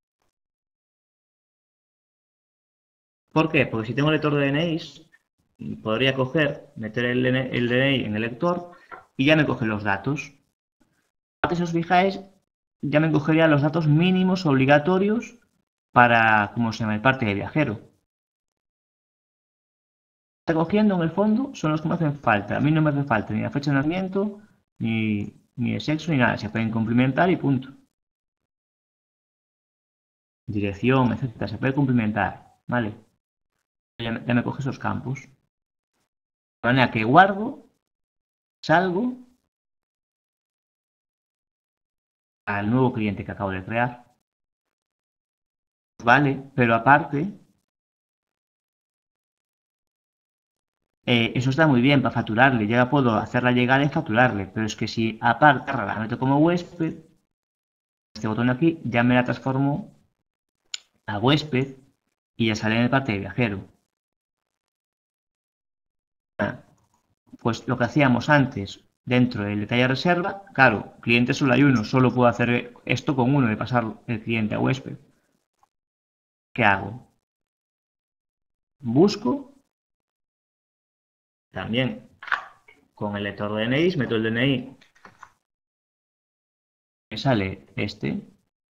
¿Por qué? Porque si tengo lector de DNIs, podría coger, meter el DNI en el lector y ya me coge los datos. Si os fijáis, ya me cogería los datos mínimos obligatorios para, ¿cómo se llama?, el parte de viajero. Está cogiendo en el fondo son los que me hacen falta. A mí no me hace falta ni la fecha de nacimiento, ni el sexo, ni nada. Se pueden complementar y punto. Dirección, etcétera. Se puede complementar, ¿vale? Ya me coge esos campos. De manera que guardo, salgo al nuevo cliente que acabo de crear. Vale, pero aparte, eso está muy bien para facturarle. Ya puedo hacer la llegada y facturarle. Pero es que si aparte la meto como huésped, este botón de aquí ya me la transformo a huésped y ya sale en el parte de viajero. Pues lo que hacíamos antes dentro del detalle de reserva, claro, cliente solo hay uno, solo puedo hacer esto con uno de pasar el cliente a huésped. ¿Qué hago? Busco también con el lector de DNI, meto el DNI, me sale este,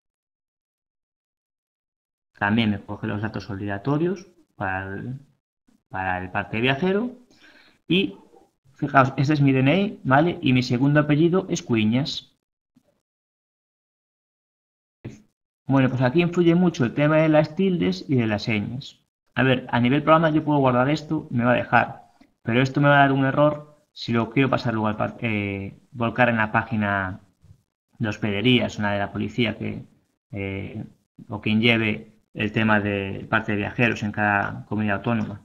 también me coge los datos obligatorios para el parte de viajero y fijaos, este es mi DNI, ¿vale? Y mi segundo apellido es Cuiñas. Bueno, pues aquí influye mucho el tema de las tildes y de las señas. A ver, a nivel programa yo puedo guardar esto, me va a dejar, pero esto me va a dar un error si lo quiero pasar luego volcar en la página de hospederías, una de la policía o quien lleve el tema de parte de viajeros en cada comunidad autónoma.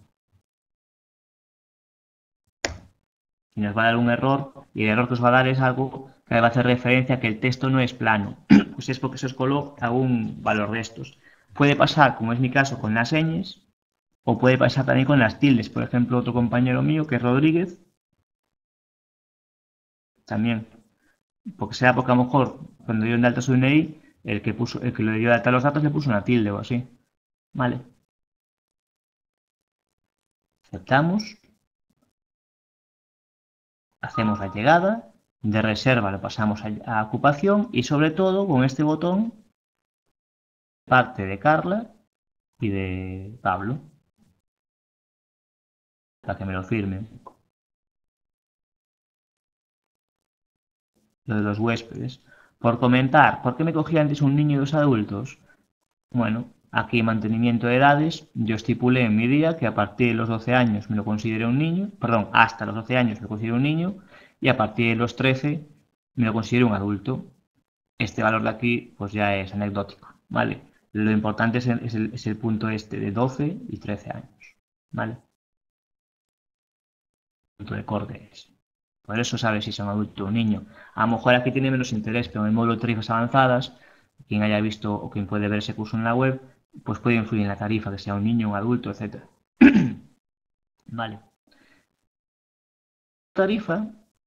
Y nos va a dar un error, y el error que os va a dar es algo que va a hacer referencia a que el texto no es plano. Pues es porque se os coló algún valor de estos. Puede pasar, como es mi caso, con las señas, o puede pasar también con las tildes. Por ejemplo, otro compañero mío, que es Rodríguez, también. Porque sea porque a lo mejor cuando dio de alta su DNI, el que le dio de alta los datos le puso una tilde o así. Vale. Aceptamos. Hacemos la llegada. De reserva lo pasamos a ocupación y sobre todo con este botón parte de Carla y de Pablo para que me lo firmen. Lo de los huéspedes. Por comentar, ¿por qué me cogí antes un niño y dos adultos? Bueno, aquí mantenimiento de edades, yo estipulé en mi día que a partir de los 12 años me lo considero un niño, perdón, hasta los 12 años me lo considero un niño y a partir de los 13 me lo considero un adulto. Este valor de aquí pues ya es anecdótico, ¿vale? Lo importante es el punto este de 12 y 13 años, ¿vale? de cortes. Por eso sabes si son adulto o niño. A lo mejor aquí tiene menos interés, pero en el módulo de tarifas avanzadas, quien haya visto o quien puede ver ese curso en la web, pues puede influir en la tarifa, que sea un niño, un adulto, etc. Vale. Tarifa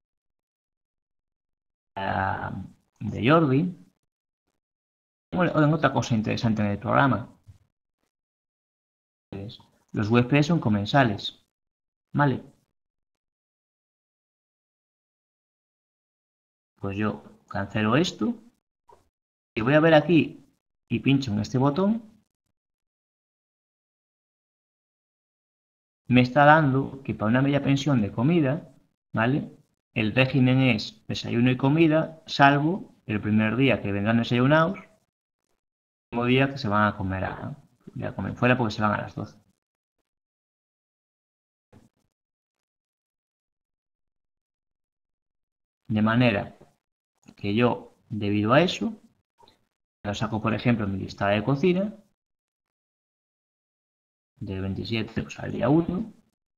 de Jordi. Bueno, otra cosa interesante en el programa. Los WP son comensales. Vale. Pues yo cancelo esto y voy a ver aquí y pincho en este botón. Me está dando que para una media pensión de comida, ¿vale? El régimen es desayuno y comida, salvo el primer día que vendrán desayunados, el último día que se van a comer, a comer fuera porque se van a las 12. De manera que yo, debido a eso, lo saco, por ejemplo, en mi lista de cocina, del 27 pues, al día 1,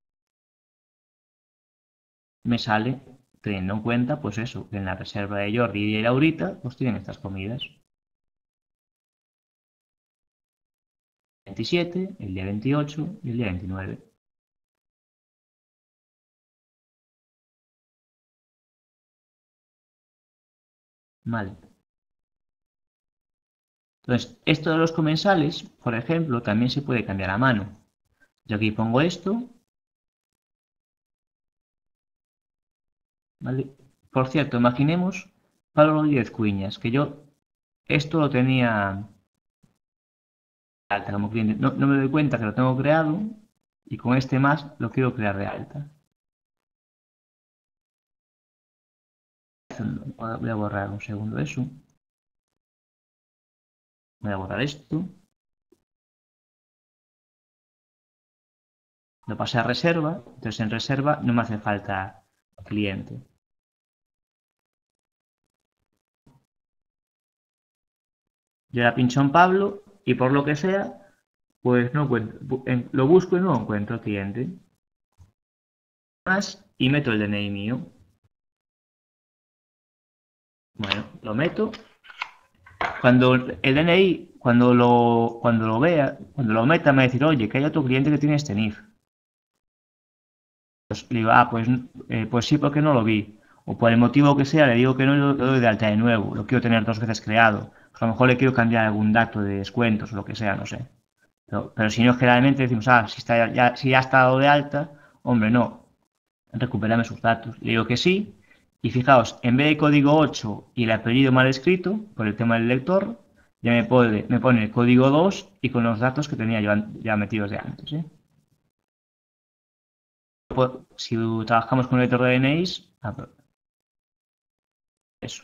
me sale teniendo en cuenta, pues eso, que en la reserva de Jordi y de Laurita, pues tienen estas comidas. 27, el día 28 y el día 29. Vale. Entonces, esto de los comensales, por ejemplo, también se puede cambiar a mano. Yo aquí pongo esto, ¿vale? Por cierto, imaginemos Pablo Rodríguez Cuiñas, que yo esto lo tenía alta como cliente. No me doy cuenta que lo tengo creado y con este más lo quiero crear de alta. Voy a borrar un segundo eso. Voy a borrar esto. Lo pasé a reserva. Entonces en reserva no me hace falta cliente. Yo la pincho en Pablo y por lo que sea, pues no encuentro, lo busco y no encuentro el cliente. Más y meto el DNI mío. Bueno, lo meto. Cuando el DNI, cuando lo vea, cuando lo meta, me va a decir, oye, que hay otro cliente que tiene este NIF. Pues le digo, pues sí, porque no lo vi. O por el motivo que sea, le digo que no lo doy de alta de nuevo. Lo quiero tener 2 veces creado. Pues a lo mejor le quiero cambiar algún dato de descuentos o lo que sea, no sé. Pero si no, generalmente decimos, si ya ha estado de alta, hombre, no, recuperame sus datos. Le digo que sí, y fijaos, en vez de código 8 y el apellido mal escrito, por el tema del lector, ya me pone el código 2 y con los datos que tenía yo ya metidos de antes. ¿Eh? Si trabajamos con el lector de DNIs, eso.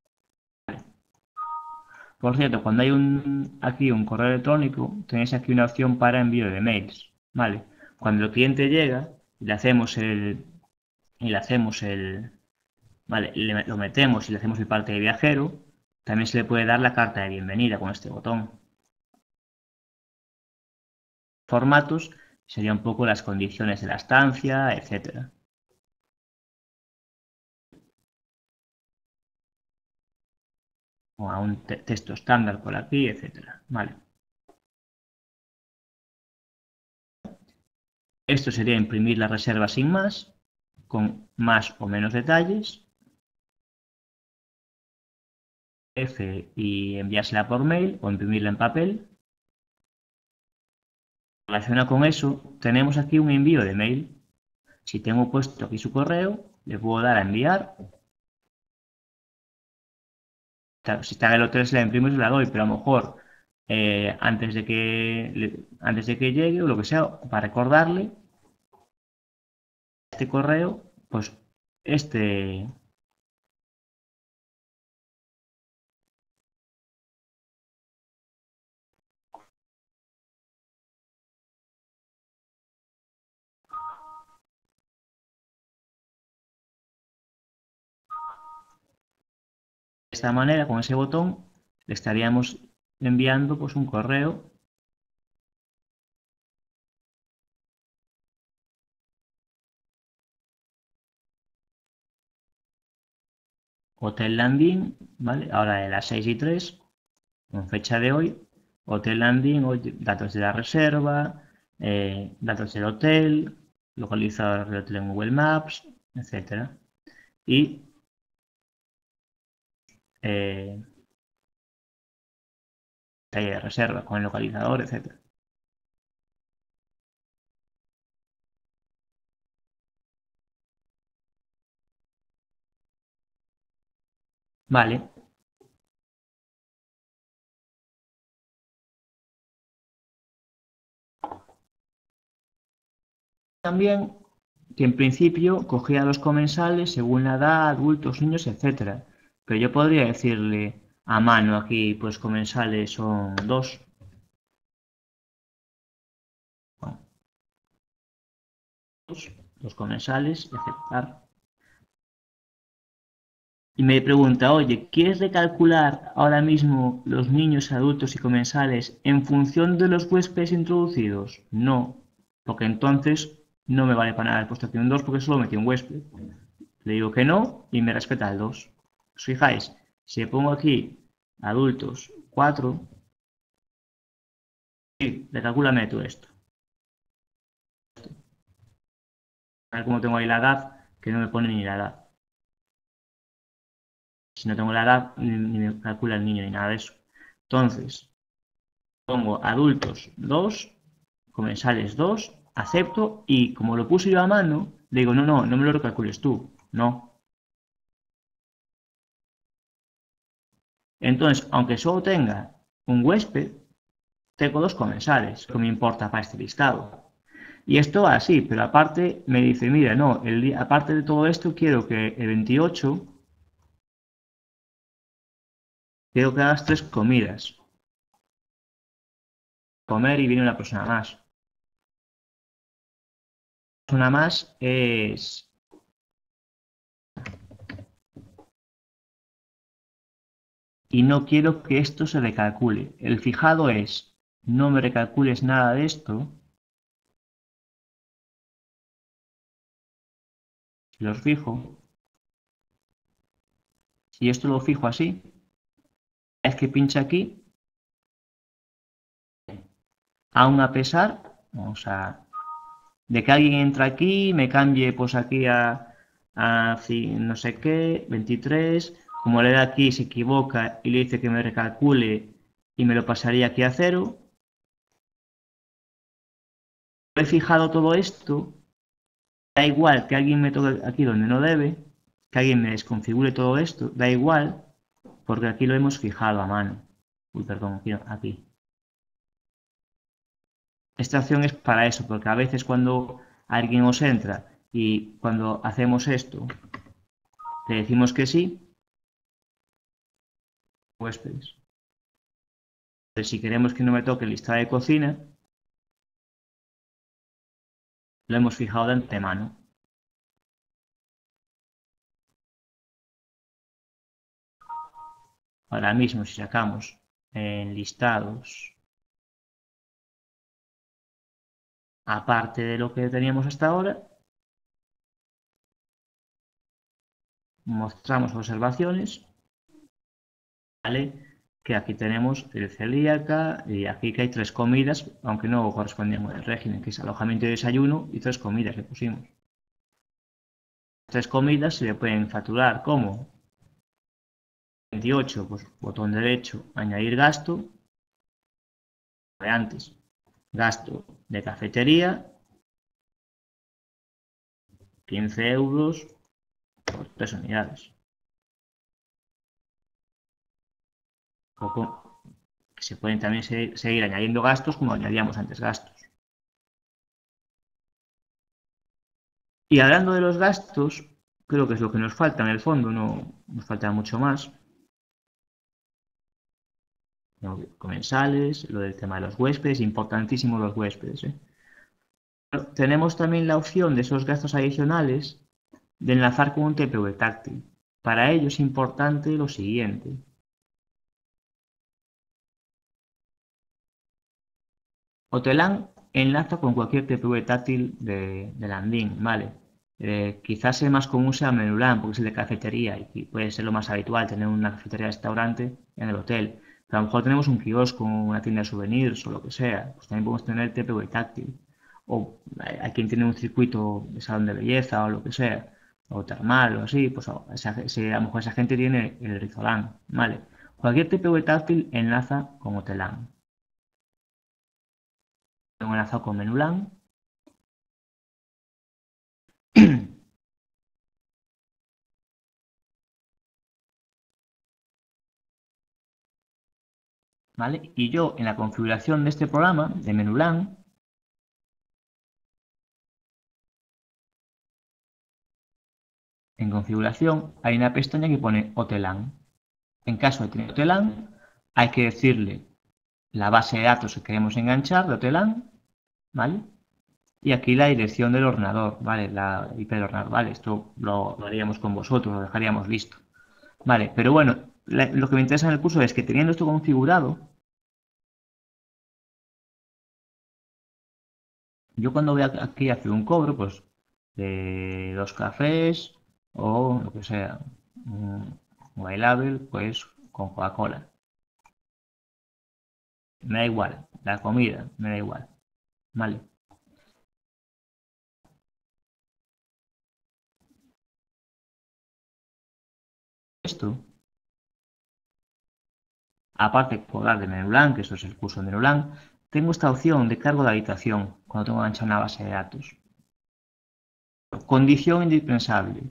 Por cierto, cuando hay aquí un correo electrónico, tenéis aquí una opción para envío de mails. ¿Vale? Cuando el cliente llega y le hacemos el, vale, lo metemos y le hacemos el parte de viajero, también se le puede dar la carta de bienvenida con este botón. Formatos sería un poco las condiciones de la estancia, etcétera. O a un texto estándar por aquí, etcétera. Vale. Esto sería imprimir la reserva sin más, con más o menos detalles. F y enviársela por mail o imprimirla en papel. Relacionado con eso, tenemos aquí un envío de mail. Si tengo puesto aquí su correo, le puedo dar a enviar. Si está en el hotel se la imprimo y se la doy, pero a lo mejor antes de que llegue o lo que sea, para recordarle este correo, pues este, de esta manera, con ese botón, le estaríamos enviando pues un correo Hotel Landing, ¿vale? Ahora de las 6:03, con fecha de hoy, Hotel Landing, datos de la reserva, datos del hotel, localizador del hotel en Google Maps, etcétera. Y detalle de reserva con el localizador, etcétera. Vale. También que en principio cogía los comensales según la edad, adultos, niños, etcétera. Pero yo podría decirle a mano aquí, pues comensales son dos. Bueno, dos comensales, aceptar. Y me pregunta, oye, ¿quieres recalcular ahora mismo los niños, adultos y comensales en función de los huéspedes introducidos? No, porque entonces no me vale para nada el puesto aquí un 2 porque solo metí un huésped. Le digo que no y me respeta el 2. ¿Os fijáis? Si pongo aquí adultos 4, sí, recalcúlame todo esto. A ver cómo tengo ahí la edad, que no me pone ni la edad. Si no tengo la edad, ni me calcula el niño ni nada de eso. Entonces, pongo adultos 2, comensales 2, acepto y como lo puse yo a mano, le digo, no, no, no me lo recalcules tú. No. Entonces, aunque solo tenga un huésped, tengo dos comensales, que me importa para este listado. Y esto va así, pero aparte me dice, mira, no, aparte de todo esto, quiero que el 28, quiero que hagas 3 comidas. Comer y viene una persona más. Una más es... Y no quiero que esto se recalcule. El fijado es, no me recalcules nada de esto. Si los fijo, si esto lo fijo así, es que pincha aquí, aun a pesar, vamos a de que alguien entra aquí, me cambie pues aquí a no sé qué, 23, como le da aquí se equivoca y le dice que me recalcule y me lo pasaría aquí a 0. He fijado todo esto, da igual que alguien me toque aquí donde no debe, que alguien me desconfigure todo esto, da igual, porque aquí lo hemos fijado a mano. Uy, perdón, aquí, aquí. Esta opción es para eso, porque a veces cuando alguien os entra y cuando hacemos esto, le decimos que sí, huéspedes. Entonces, si queremos que no me toque el listado de cocina, lo hemos fijado de antemano. Ahora mismo, si sacamos en listados, aparte de lo que teníamos hasta ahora, mostramos observaciones, ¿vale? Que aquí tenemos el celíaca y aquí que hay 3 comidas, aunque no correspondían al régimen, que es alojamiento y desayuno y 3 comidas le pusimos. 3 comidas se le pueden facturar como 28, pues botón derecho, añadir gasto, de antes, gasto de cafetería, 15 euros por 3 unidades. Que se pueden también seguir añadiendo gastos como añadíamos antes gastos. Y hablando de los gastos, creo que es lo que nos falta en el fondo, no nos falta mucho más. Comensales, lo del tema de los huéspedes, importantísimo los huéspedes. Tenemos también la opción de esos gastos adicionales de enlazar con un TPV táctil. Para ello es importante lo siguiente. Hotelan enlaza con cualquier TPV táctil de Landing, ¿vale? Quizás el más común sea Menulán, porque es el de cafetería y puede ser lo más habitual tener una cafetería-restaurante en el hotel. Pero a lo mejor tenemos un kiosco, una tienda de souvenirs o lo que sea. Pues también podemos tener TPV táctil. O hay quien tiene un circuito de salón de belleza o lo que sea, o termal o así, pues a lo mejor esa gente tiene el Rizolán, ¿vale? Cualquier TPV táctil enlaza con Hotelán. Tengo enlazado con Menulán. ¿Vale? Y yo en la configuración de este programa, de Menulán, en configuración hay una pestaña que pone Hotelán. En caso de tener Hotelán, hay que decirle la base de datos que queremos enganchar de Hotelán, ¿vale? Y aquí la dirección del ordenador, ¿vale? La IP del ordenador, ¿vale? Esto lo haríamos con vosotros, lo dejaríamos listo. Vale, pero bueno, lo que me interesa en el curso es que teniendo esto configurado, yo cuando voy aquí a hacer un cobro, pues de 2 cafés o lo que sea, un white label, pues con Coca-Cola. Me da igual, la comida, me da igual, ¿vale? Esto, aparte de cobrar de Menulán, que eso es el curso de Menulán, tengo esta opción de cargo de habitación cuando tengo enganchada una base de datos. Condición indispensable.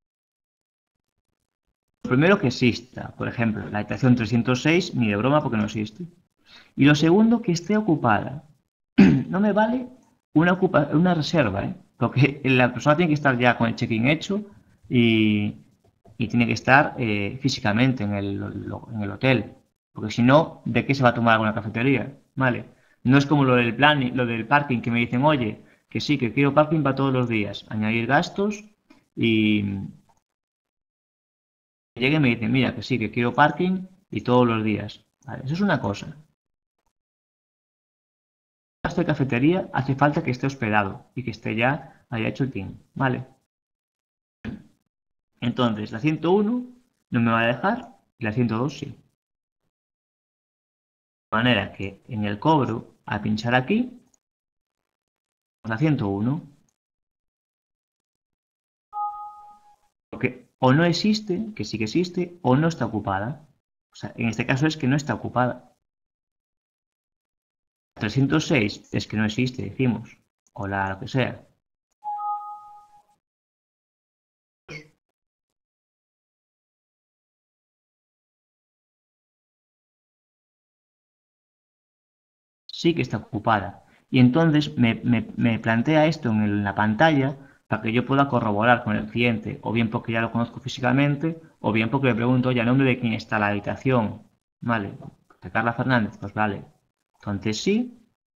Lo primero que exista, por ejemplo, la habitación 306, ni de broma porque no existe. Y lo segundo, que esté ocupada. No me vale una reserva, ¿eh? Porque la persona tiene que estar ya con el check-in hecho y, y tiene que estar físicamente en el hotel. Porque si no, ¿de qué se va a tomar alguna cafetería? ¿Vale? No es como lo del plan, lo del parking, que me dicen, oye, que sí, que quiero parking para todos los días. Añadir gastos y llegue y me dicen, mira, que sí, que quiero parking y todos los días. Vale, eso es una cosa. Gasto de cafetería hace falta que esté hospedado y que esté ya haya hecho el team, ¿vale? Entonces, la 101 no me va a dejar y la 102 sí. De manera que en el cobro, al pinchar aquí, la 101, porque o no existe, que sí que existe, o no está ocupada. O sea, en este caso es que no está ocupada. 306 es que no existe, decimos, o lo que sea. Sí que está ocupada. Y entonces me plantea esto en la pantalla para que yo pueda corroborar con el cliente, o bien porque ya lo conozco físicamente, o bien porque le pregunto, ya a nombre de quién está la habitación. Vale, de Carla Fernández, pues vale. Entonces sí,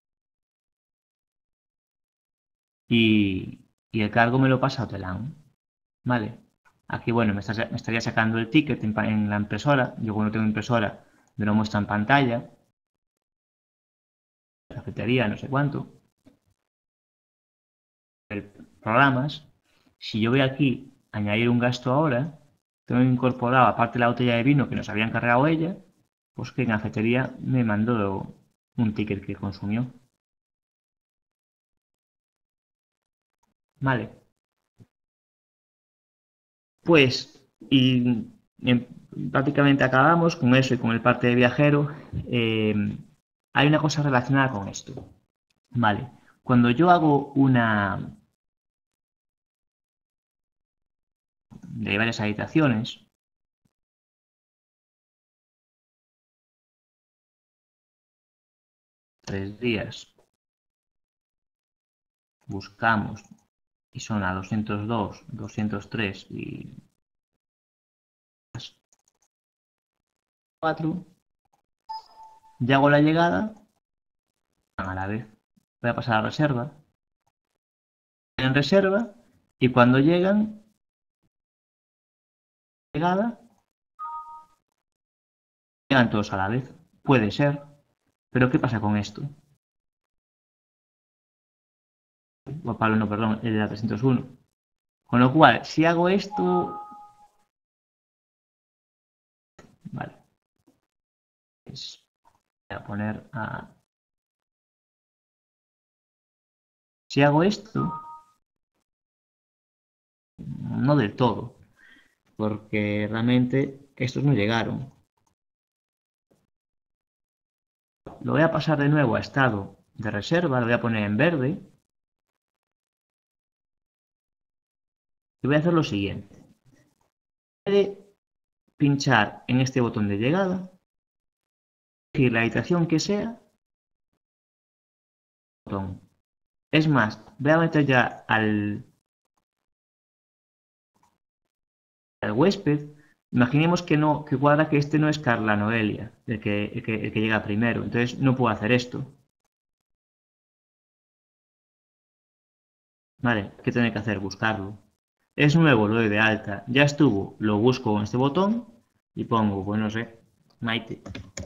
y el cargo me lo pasa a Hotelán. Vale. Aquí, bueno, me estaría sacando el ticket en la impresora. Yo cuando tengo impresora me lo muestra en pantalla. Cafetería, no sé cuánto. Programas, si yo voy aquí a añadir un gasto ahora, tengo incorporado, aparte de la botella de vino que nos había encargado ella, pues que en cafetería me mandó un ticket que consumió. Vale, pues, prácticamente acabamos con eso y con el parte de viajero. Eh, Hay una cosa relacionada con esto. Vale, cuando yo hago una de varias habitaciones, 3 días, buscamos y son a 202, 203 y 4, ya hago la llegada a la vez. Voy a pasar a reserva, en reserva, y cuando llegada, llegan todos a la vez. Puede ser, pero ¿qué pasa con esto? O Pablo, no, perdón, el de la 301. Con lo cual, si hago esto... Vale. Pues voy a poner a... Si hago esto, no del todo, porque realmente estos no llegaron. Lo voy a pasar de nuevo a estado de reserva, lo voy a poner en verde. Y voy a hacer lo siguiente. Voy a pinchar en este botón de llegada, elegir la iteración que sea, botón. Es más, voy a meter ya al huésped. Imaginemos que no, que cuadra que este no es Carla Noelia, el que llega primero. Entonces no puedo hacer esto. Vale, ¿qué tiene que hacer? Buscarlo. Es nuevo, lo doy de alta. Ya estuvo, lo busco con este botón y pongo, pues no sé, Maite.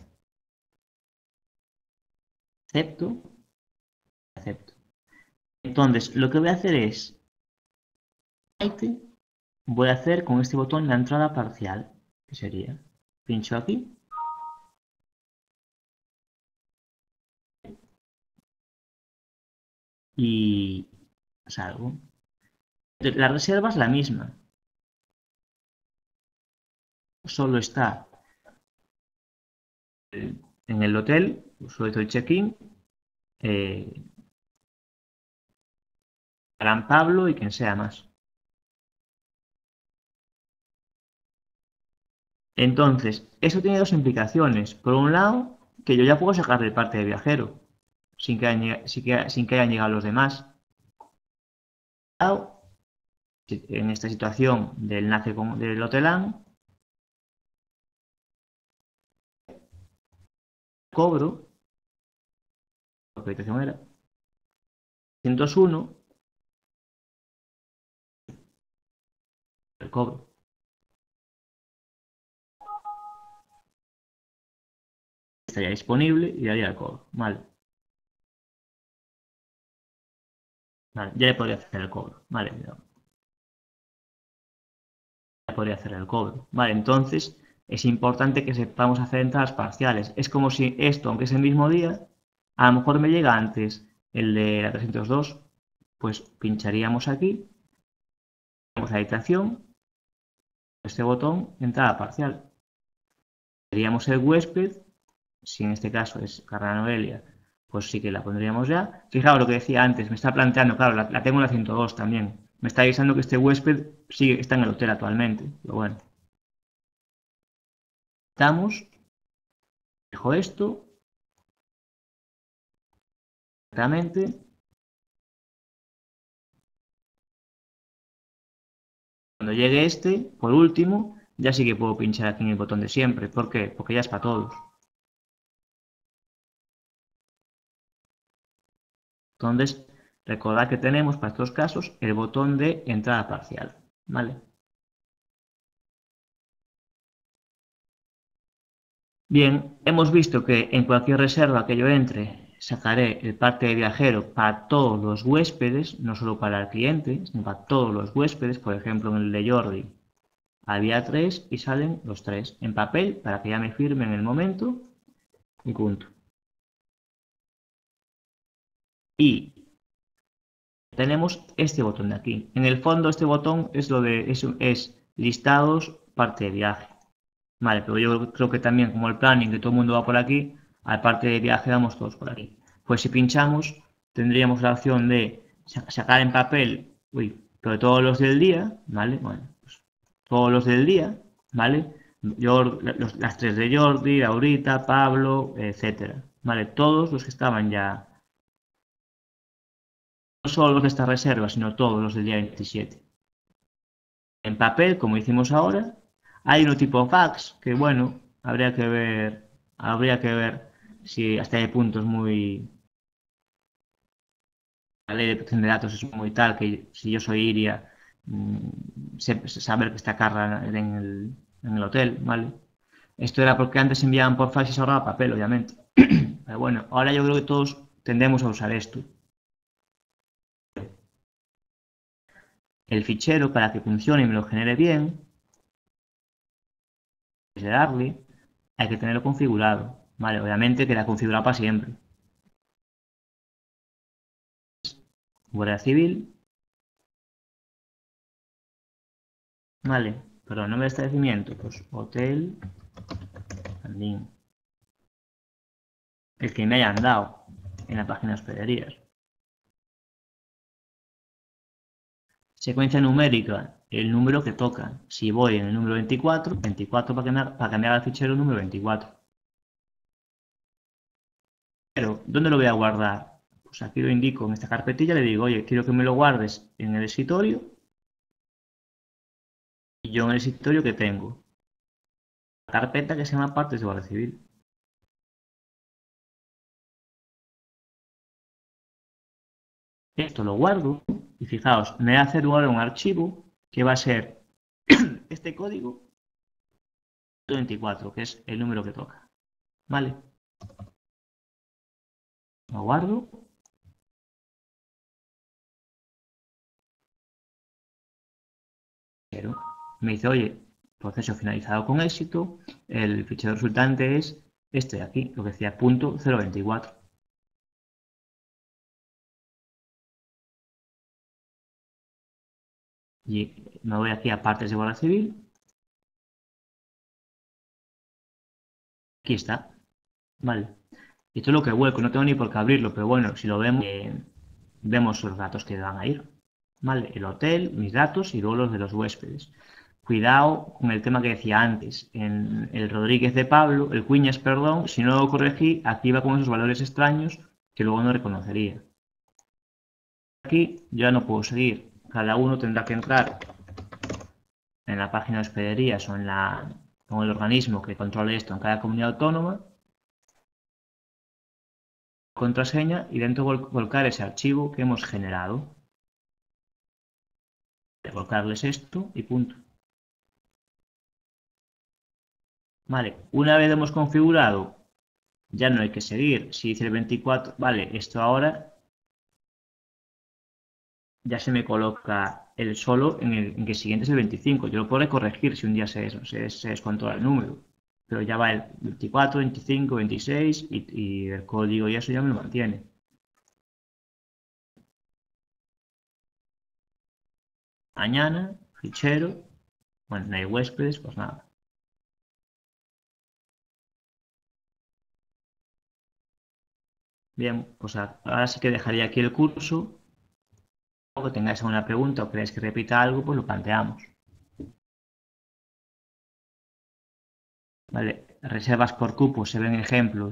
Acepto. Acepto. Entonces, lo que voy a hacer es, Maite, voy a hacer con este botón la entrada parcial, que sería, pincho aquí. Y salgo. La reserva es la misma. Solo está en el hotel, suelto el check-in, Gran Pablo y quien sea más. Entonces, eso tiene dos implicaciones. Por un lado, que yo ya puedo sacar el parte de viajero, sin que hayan llegado los demás. En esta situación del enlace del hotelán, cobro, ¿qué habitación era? 101, el cobro. Estaría disponible y daría el cobro. Vale. Vale, ya le podría hacer el cobro. Vale, ya podría hacer el cobro. Vale, entonces es importante que sepamos hacer entradas parciales. Es como si esto, aunque es el mismo día, a lo mejor me llega antes el de la 302, pues pincharíamos aquí, tenemos la habitación, este botón, entrada parcial. Seríamos el huésped, si en este caso es Carla Noelia, pues sí que la pondríamos ya. Fijaos lo que decía antes, me está planteando, claro, la tengo en la 102 también. Me está avisando que este huésped está en el hotel actualmente. Pero bueno. Estamos. Dejo esto. Exactamente. Cuando llegue este, por último, ya sí que puedo pinchar aquí en el botón de siempre. ¿Por qué? Porque ya es para todos. Entonces, recordad que tenemos para estos casos el botón de entrada parcial. ¿Vale? Bien, hemos visto que en cualquier reserva que yo entre, sacaré el parte de viajero para todos los huéspedes, no solo para el cliente, sino para todos los huéspedes. Por ejemplo, en el de Jordi había 3 y salen los 3 en papel para que ya me firme en el momento y punto. Y tenemos este botón de aquí. En el fondo este botón es es listados parte de viaje. Vale, pero yo creo que también como el planning, que todo el mundo va por aquí, al parte de viaje vamos todos por aquí. Pues si pinchamos, tendríamos la opción de sacar en papel, pero todos los del día, ¿vale? Bueno, pues todos los del día, ¿vale? Las 3 de Jordi, Laurita, Pablo, etcétera, ¿vale? Todos los que estaban ya, no solo los de esta reserva, sino todos los del día 27. En papel, como hicimos ahora, hay uno tipo fax, que bueno, habría que ver si hasta hay puntos muy... La ley de protección de datos es muy tal que si yo soy Iria, saber que está Carla en el hotel, ¿vale? Esto era porque antes enviaban por fax y se ahorraba papel, obviamente. Pero bueno, ahora yo creo que todos tendemos a usar esto. El fichero, para que funcione y me lo genere bien, de darle, hay que tenerlo configurado, ¿vale? Obviamente queda configurado para siempre. Guardia Civil, ¿vale? Pero nombre de establecimiento, pues Hotel Jardín. El que me hayan dado en la página de hospederías. Secuencia numérica, el número que toca. Si voy en el número 24, 24 para que me haga el fichero número 24. Pero, ¿dónde lo voy a guardar? Pues aquí lo indico en esta carpetilla, le digo, oye, quiero que me lo guardes en el escritorio. Y yo en el escritorio que tengo la carpeta que se llama partes de Guardia Civil. Esto lo guardo y fijaos, me va a hacer ahora un archivo que va a ser este código 24, que es el número que toca. ¿Vale? Lo guardo. Pero me dice, oye, proceso finalizado con éxito. El fichero resultante es este de aquí, lo que decía punto 024. Y me voy aquí a partes de Guardia Civil. Aquí está. Vale. Esto es lo que vuelco, no tengo ni por qué abrirlo, pero bueno, si lo vemos, vemos los datos que van a ir. ¿Vale? El hotel, mis datos y luego los de los huéspedes. Cuidado con el tema que decía antes. En el Rodríguez de Pablo, el Cuñas, perdón, si no lo corregí, aquí va con esos valores extraños que luego no reconocería. Aquí ya no puedo seguir. Cada uno tendrá que entrar en la página de hospederías o en el organismo que controle esto en cada comunidad autónoma, contraseña y dentro volcar ese archivo que hemos generado. Volcarles esto y punto. Vale, una vez hemos configurado, ya no hay que seguir. Si dice el 24, vale, esto ahora ya se me coloca el solo en que el siguiente es el 25. Yo lo podré corregir si un día se descontrola el número. Pero ya va el 24, 25, 26 y el código y eso ya me lo mantiene. Mañana, fichero, bueno, no hay huéspedes, pues nada. Bien, pues ahora sí que dejaría aquí el curso. O que tengáis alguna pregunta o queréis que repita algo, pues lo planteamos. ¿Vale? Reservas por cupo, se ven ejemplos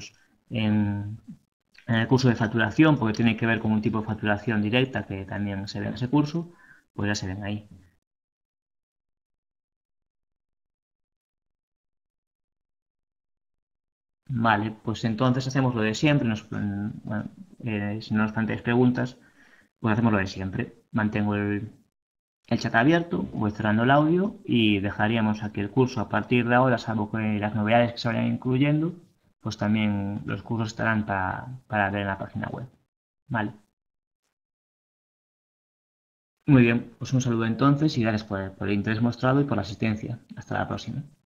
en el curso de facturación, porque tiene que ver con un tipo de facturación directa que también se ve en ese curso, pues ya se ven ahí. Vale, pues entonces hacemos lo de siempre. Bueno, si no nos planteáis preguntas, pues hacemos lo de siempre. Mantengo el chat abierto, voy cerrando el audio y dejaríamos aquí el curso a partir de ahora, salvo que las novedades que se vayan incluyendo, pues también los cursos estarán para ver en la página web. Vale. Muy bien, pues un saludo entonces y gracias por el interés mostrado y por la asistencia. Hasta la próxima.